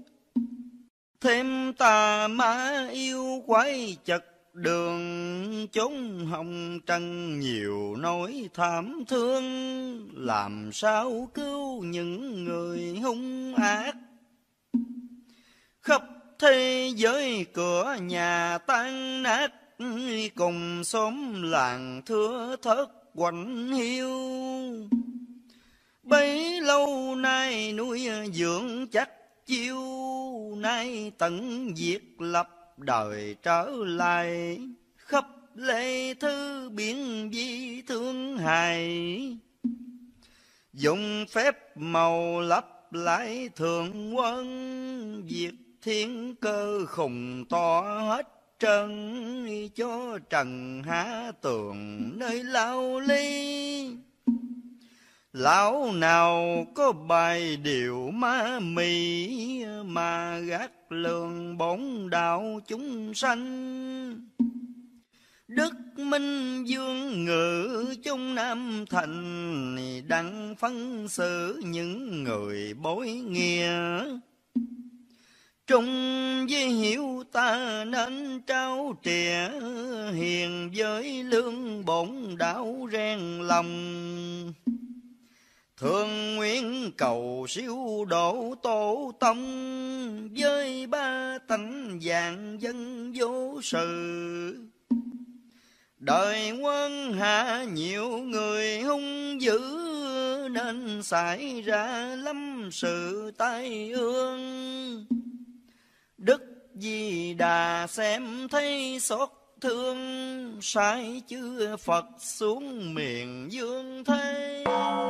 thêm tà ma yêu quái chật đường. Chốn hồng trần nhiều nỗi thảm thương, làm sao cứu những người hung ác. Khắp thế giới cửa nhà tan nát, cùng xóm làng thưa thớt quạnh hiu. Bấy lâu nay nuôi dưỡng chắc chiêu, nay tận diệt lập đời trở lại. Khắp lệ thư biển vi thương hài, dùng phép màu lấp lại thường quân. Việc thiên cơ khùng to hết trần, cho trần há tường nơi lao ly. Lão nào có bài điều ma mị, mà gác lường bổn đạo chúng sanh. Đức Minh Vương ngự trong Nam Thành, đặng phân xử những người bối nghĩa. Trung với hiểu ta nên trao trìa, hiền với lương bổn đạo rèn lòng. Thương nguyện cầu siêu độ tổ tông, với ba tánh vạn dân vô sự. Đời quân hạ nhiều người hung dữ, nên xảy ra lắm sự tai ương. Đức Di Đà xem thấy xót thương, sai chư Phật xuống miền dương thế.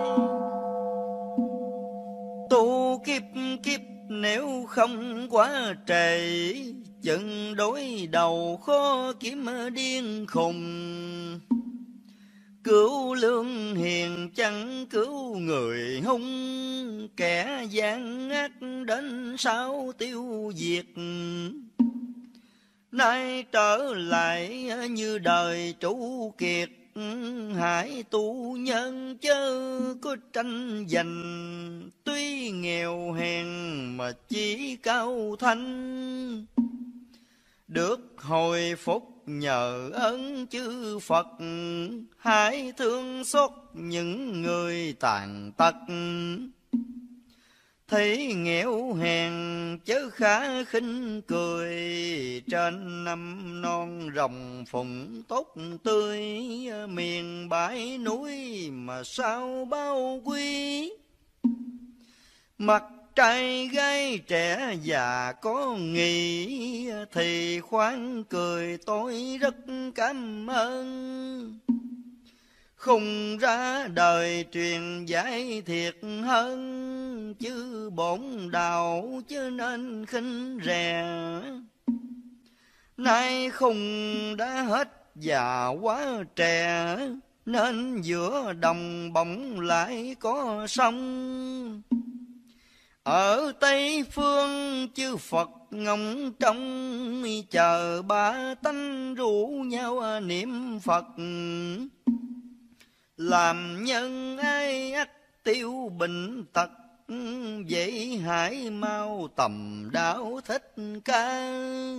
Tu kiếp kiếp nếu không quá trễ, chừng đối đầu khó kiếm điên khùng. Cứu lương hiền chẳng cứu người hung, kẻ gian ác đến sao tiêu diệt. Nay trở lại như đời chủ kiệt, hãy tu nhân chớ có tranh giành. Tuy nghèo hèn mà chỉ cao thanh, được hồi phúc nhờ ơn chư Phật. Hãy thương xót những người tàn tật, thấy nghèo hèn chớ khá khinh cười. Trên năm non rồng phụng tốt tươi, miền bãi núi mà sao bao quý. Mặt trai gái trẻ già có nghị, thì khoan cười tôi rất cảm ơn. Khùng ra đời truyền giải thiệt hơn, chứ bổn đạo chứ nên khinh rè. Nay khùng đã hết già quá trẻ, nên giữa đồng bỗng lại có sông. Ở Tây Phương chư Phật ngóng trông, chờ ba tánh rủ nhau niệm Phật. Làm nhân ai ắt tiêu bệnh tật, vậy hãy mau tầm đạo Thích Ca.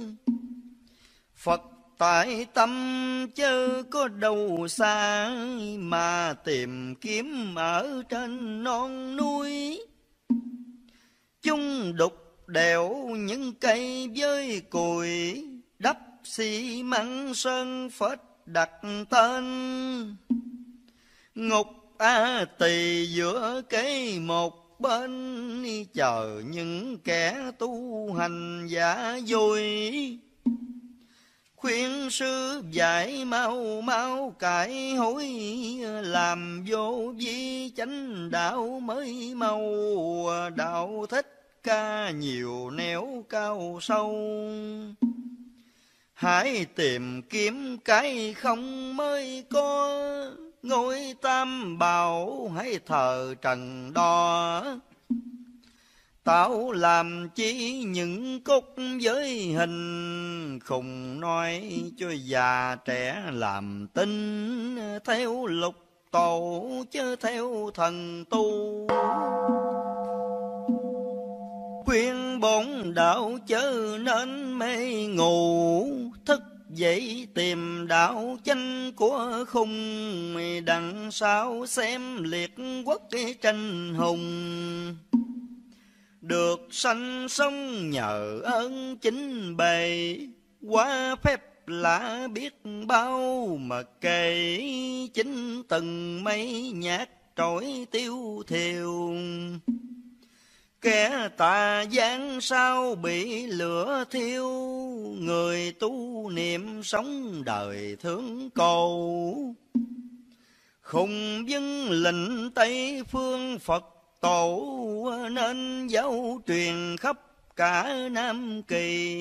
Phật tại tâm chớ có đâu xa, mà tìm kiếm ở trên non núi. Chung đục đẽo những cây với cùi, đắp xi măng sơn phết đặt tên. Ngục A Tỳ giữa cái một bên, chờ những kẻ tu hành giả dối. Khuyên sư dạy mau mau cải hối, làm vô vi chánh đạo mới mau. Đạo Thích Ca nhiều nẻo cao sâu, hãy tìm kiếm cái không mới có. Ngôi Tam Bảo hãy thờ trần đo, tạo làm chi những cốt giới hình. Khùng nói cho già trẻ làm tin, theo lục tổ chứ theo thần tu. Khuyên bổn đạo chớ nên mê ngủ, thức dậy tìm đạo chánh của khung. Đằng sau xem liệt quốc tranh hùng, được sanh sống nhờ ơn chính bề. Quá phép lạ biết bao mà kể, chính từng mấy nhát trỗi tiêu thiêu. Kẻ tà gian sao bị lửa thiêu, người tu niệm sống đời thương cầu. Khùng dân lệnh Tây Phương Phật tổ, nên giáo truyền khắp cả Nam Kỳ.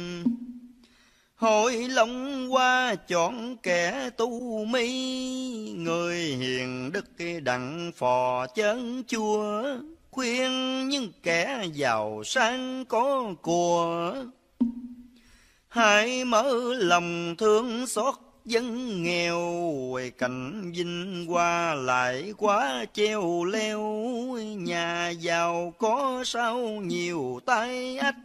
Hội Long Hoa chọn kẻ tu mi, người hiền đức đặng phò chân chua. Khuyên những kẻ giàu sang có của, hãy mở lòng thương xót dân nghèo. Cảnh vinh hoa lại quá treo leo, nhà giàu có sao nhiều tai ách.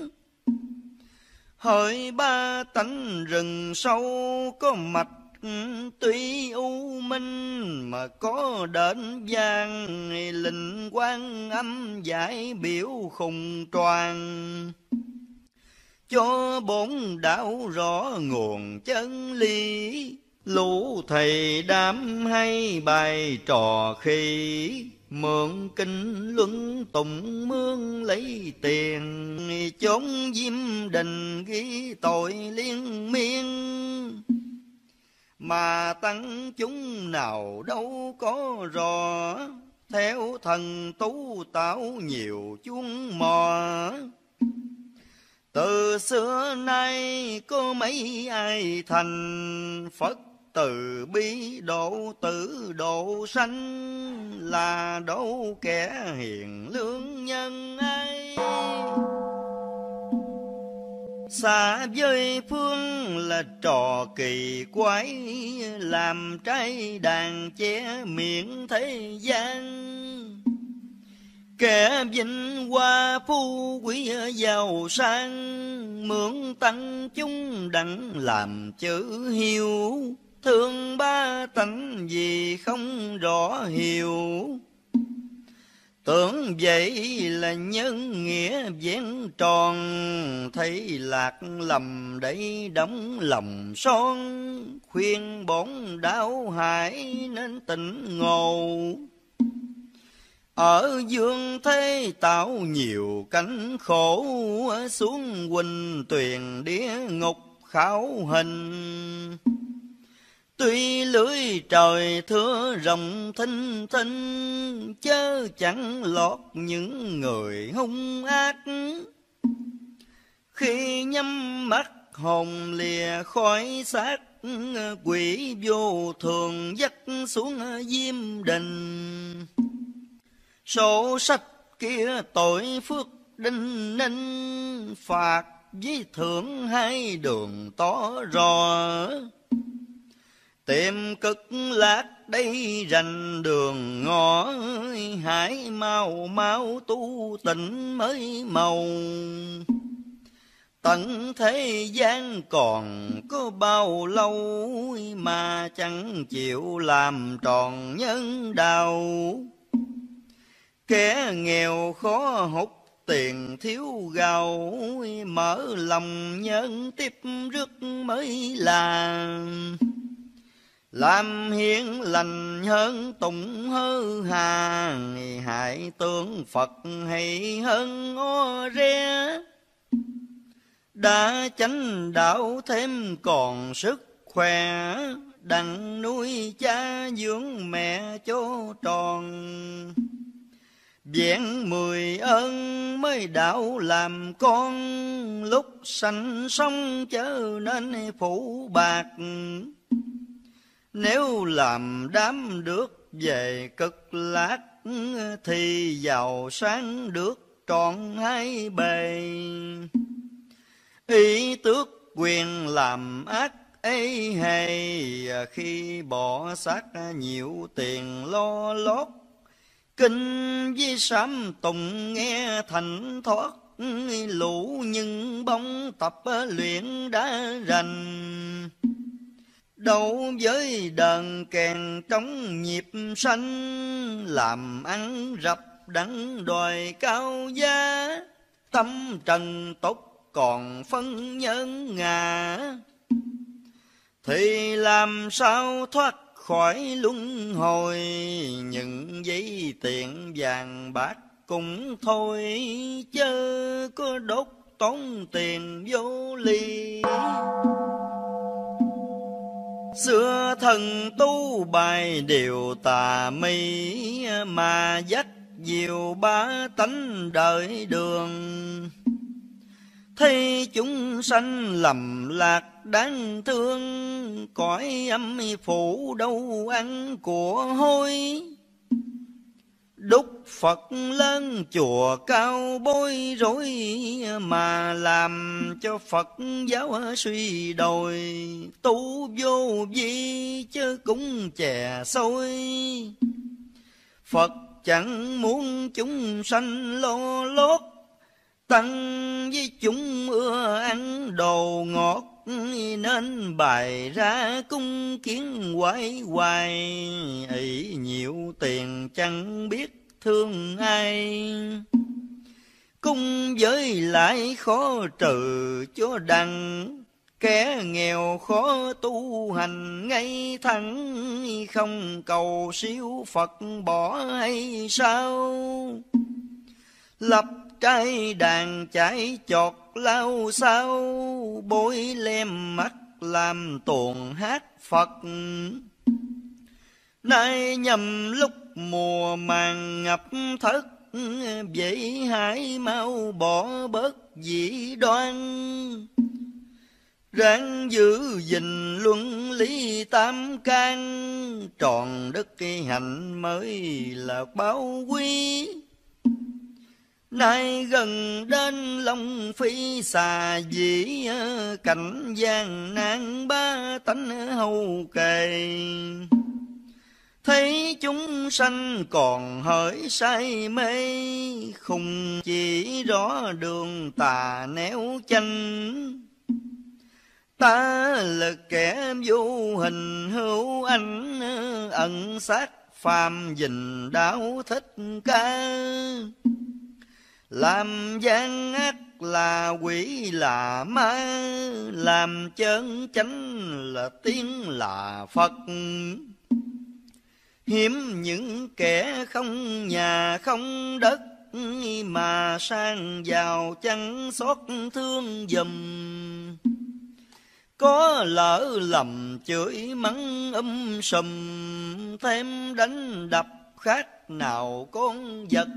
Hỡi ba tánh rừng sâu có mạch, tuy u minh mà có đền vang. Linh Quan Âm giải biểu khùng tròn, cho bổn đạo rõ nguồn chân lý. Lũ thầy đám hay bài trò khi, mượn kinh luân tụng mương lấy tiền. Chốn diêm đình ghi tội liên miên, mà tăng chúng nào đâu có rõ. Theo thần tú tạo nhiều chuông mò, từ xưa nay có mấy ai thành. Phật từ bi độ tử độ sanh, là đâu kẻ hiền lương nhân ai. Xa với phương là trò kỳ quái, làm trái đàn che miệng thế gian. Kẻ vinh hoa phú quý giàu sang, mượn tăng chúng đặng làm chữ hiếu. Thương ba tánh gì không rõ hiểu, tưởng vậy là nhân nghĩa vẹn tròn. Thấy lạc lầm đấy đóng lòng son, khuyên bổn đạo hãy nên tỉnh ngộ. Ở dương thế tạo nhiều cánh khổ, xuống huỳnh tuyền địa ngục khảo hình. Tuy lưới trời thưa rộng thinh thinh, chớ chẳng lọt những người hung ác. Khi nhắm mắt hồn lìa khỏi xác, quỷ vô thường dắt xuống diêm đình. Sổ sách kia tội phước đinh ninh, phạt với thưởng hai đường tỏ rõ. Tìm cực lạc đây rành đường ngõ, hãy mau mau tu tịnh mới màu. Tận thế gian còn có bao lâu, mà chẳng chịu làm tròn nhân đạo. Kẻ nghèo khó hút tiền thiếu gạo, mở lòng nhân tiếp rước mới làm hiền lành hơn tụng hơ hà. Hại tướng Phật hay hơn o re, đã chánh đạo thêm còn sức khỏe. Đặng nuôi cha dưỡng mẹ cho tròn, vẹn 10 ơn mới đạo làm con. Lúc sanh sống chớ nên phụ bạc, nếu làm đám được về cực lạc. Thì giàu sáng được trọn hai bề, ý tước quyền làm ác ấy hề. Khi bỏ xác nhiều tiền lo lót, kinh với sám tùng nghe thành thoát. Lũ nhưng bóng tập luyện đã rành, đấu với đờn kèn trong nhịp sanh. Làm ăn rập đắng đòi cao giá, tâm trần tốt còn phân nhân ngã. Thì làm sao thoát khỏi luân hồi, những giấy tiền vàng bạc cũng thôi. Chớ có đốt tốn tiền vô lý. Xưa thần tu bài điều tà mị, mà dắt diệu ba tánh đời đường. Thấy chúng sanh lầm lạc đáng thương, cõi âm phủ đâu ăn của hôi. Đúc Phật lớn chùa cao bối rối, mà làm cho Phật giáo suy đồi. Tu vô vi chứ cũng chè xôi, Phật chẳng muốn chúng sanh lo lót. Tăng với chúng ưa ăn đồ ngọt, nên bày ra cung kiến hoài hoài. Ấy nhiều tiền chẳng biết thương ai, cung với lại khó trừ cho đặng. Kẻ nghèo khó tu hành ngay thẳng, không cầu siêu Phật bỏ hay sao. Lập trai đàn chạy chọt lao sao, bối lem mắt làm tuồng hát Phật. Nay nhầm lúc mùa màng ngập thất, vậy hãy mau bỏ bớt dị đoan. Ráng giữ gìn luân lý tam can, tròn đức hạnh mới là báo quý. Nay gần đến Long Phi xà dĩ, cảnh gian nan ba tánh hầu kề. Thấy chúng sanh còn hỡi say mê, khùng chỉ rõ đường tà néo chanh. Ta là kẻ vô hình hữu ảnh, ẩn sát phàm dình đạo thích ca. Làm gian ác là quỷ là ma, làm chân chánh là tiên là Phật. Hiếm những kẻ không nhà không đất, mà sang giàu chẳng xót thương giùm. Có lỡ lầm chửi mắng sùm, thêm đánh đập khác nào con vật.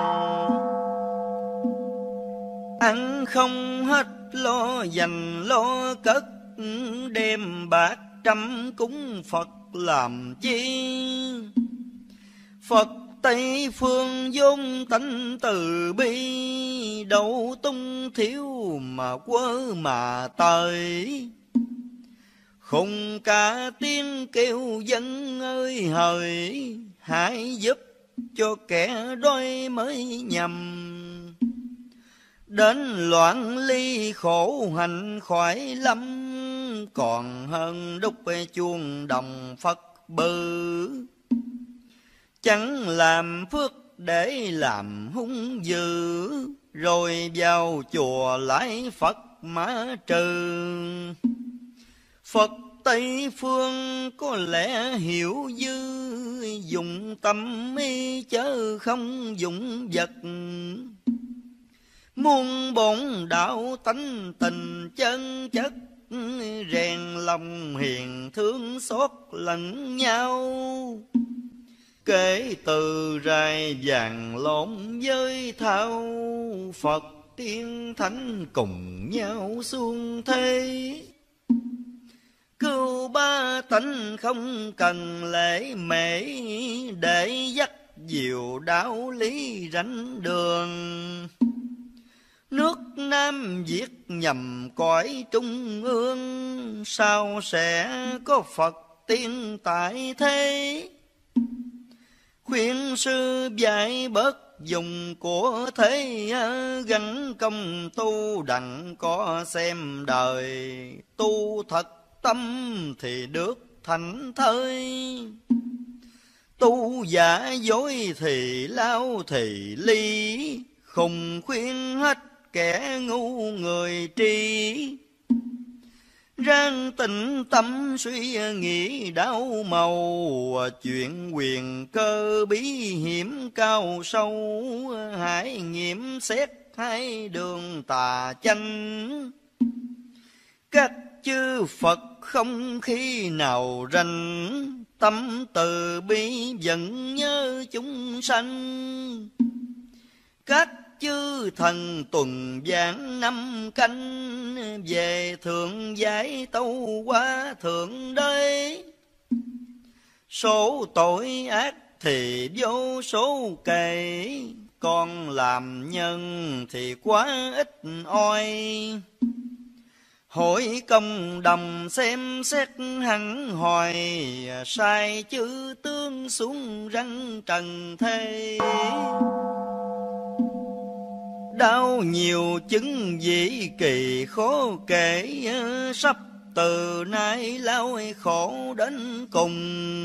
Ăn không hết lo dành lo cất, đem bạc trăm cúng Phật làm chi. Phật Tây phương vốn tánh từ bi, đâu tung thiếu mà quơ mà tới. Khùng cả tiếng kêu dân ơi hỡi, hãy giúp cho kẻ đói mới nhầm. Đến loạn ly khổ hạnh khỏi lắm, còn hơn đúc chuông đồng Phật bự. Chẳng làm phước để làm hung dữ, rồi vào chùa lại Phật mã trừ. Phật Tây phương có lẽ hiểu dư, dùng tâm ý chớ không dùng vật. Muôn bổn đạo tánh tình chân chất, rèn lòng hiền thương xót lẫn nhau. Kể từ rài vàng lộn với thao, Phật tiên thánh cùng nhau xuông thế. Cứu ba tánh không cần lễ mễ, để dắt diệu đạo lý rảnh đường. Nước Nam Việt nhằm cõi trung ương, sao sẽ có Phật tiên tại thế. Khuyên sư dạy bớt dùng của thế, gắn công tu đặng có xem đời. Tu thật tâm thì được thành thơi, tu giả dối thì lao thì ly. Khùng khuyên hết kẻ ngu người tri, ráng tĩnh tâm suy nghĩ đau màu. Chuyện quyền cơ bí hiểm cao sâu, hãy nghiệm xét hai đường tà chánh. Các chư Phật không khi nào rành, tâm từ bi vẫn nhớ chúng sanh. Các chư thần tuần giảng năm canh, về thượng giải tâu qua thượng đế. Số tội ác thì vô số kể, còn làm nhân thì quá ít oi. Hội công đồng xem xét hẳn hoài, sai chữ tướng xuống răng trần thế. Đau nhiều chứng dị kỳ khó kể, sắp từ nay lao khổ đến cùng.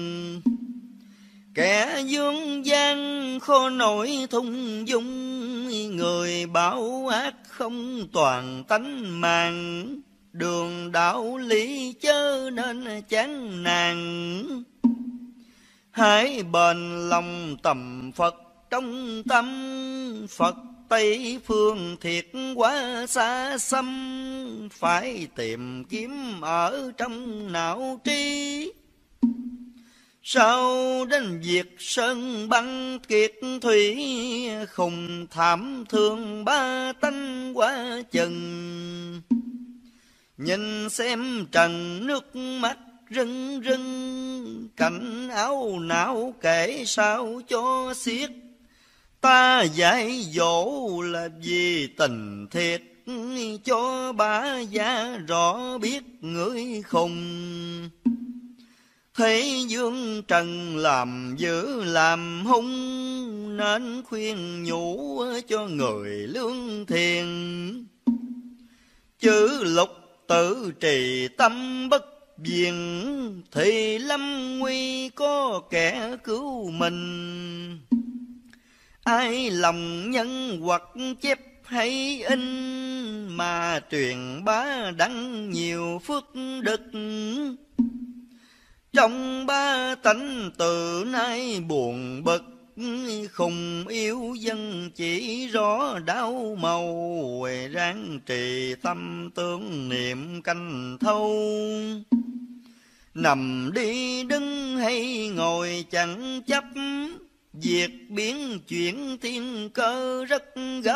Kẻ dương gian khó nổi thung dung, người bảo ác không toàn tánh màng. Đường đạo lý chớ nên chán nản, hãy bền lòng tầm Phật trong tâm. Phật Tây phương thiệt quá xa xăm, phải tìm kiếm ở trong não trí. Sau đến việc sơn băng kiệt thủy, khùng thảm thương ba tánh quá chừng. Nhìn xem trần nước mắt rưng rưng, cảnh áo não kể sao cho xiết. Ta dạy dỗ là vì tình thiệt, cho bá gia rõ biết người khùng. Thấy dương trần làm dữ làm hung, nên khuyên nhủ cho người lương thiền. Chữ lục tự trì tâm bất viền, thì lâm nguy có kẻ cứu mình. Ai lòng nhân hoặc chép hay in, mà truyền bá đăng nhiều phước đức. Trong ba tánh từ nay buồn bực, khùng yêu dân chỉ rõ đau màu. Ráng trì tâm tương niệm canh thâu, nằm đi đứng hay ngồi chẳng chấp. Việc biến chuyển thiên cơ rất gấp,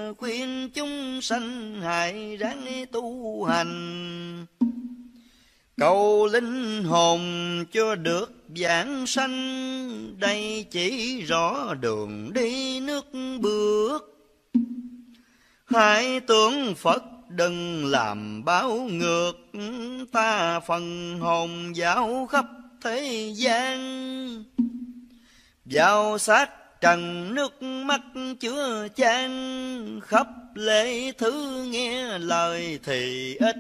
khuyên chúng sanh hãy ráng tu hành. cầu linh hồn cho được vãng sanh, đây chỉ rõ đường đi nước bước. Hãy tưởng Phật đừng làm báo ngược, ta phần hồn dạo khắp thế gian. Vào sát trần nước mắt chứa chan, khắp lễ thứ nghe lời thì ít.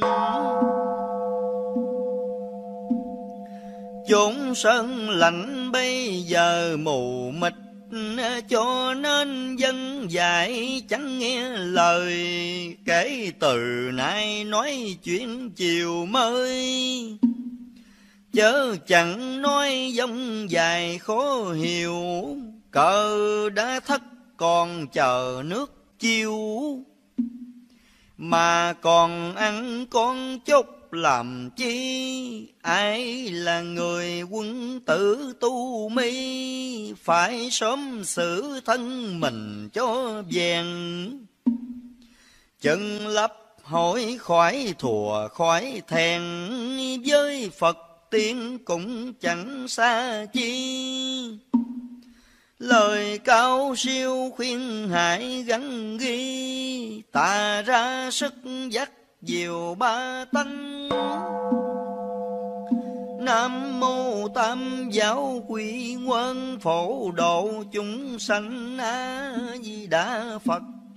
Chốn sơn lạnh bây giờ mù mịt, cho nên dân dạy chẳng nghe lời. Kể từ nay nói chuyện chiều mới, chớ chẳng nói dông dài khó hiểu. Cờ đã thất còn chờ nước chiêu, mà còn ăn con chốt làm chi. Ai là người quân tử tu mi, phải sớm xử thân mình cho vẹn. Chân lấp hỏi khỏi thùa khỏi thẹn, với Phật tiên cũng chẳng xa chi. Lời cao siêu khuyên hãy gắn ghi, ta ra sức dắt diệu ba tánh. Nam mô Tam Giáo Quy Nguyên, phổ độ chúng sanh A Di Đà Phật.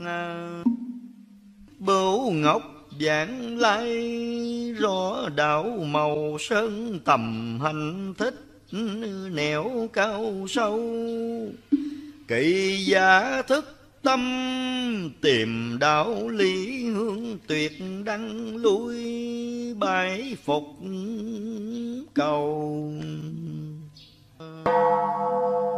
Bửu ngọc vãng lai, rõ đạo màu sơn tầm hành thích. Nẻo cao sâu kỳ giả thức tâm, tìm đạo lý hướng tuyệt đăng lui. Bái phục cầu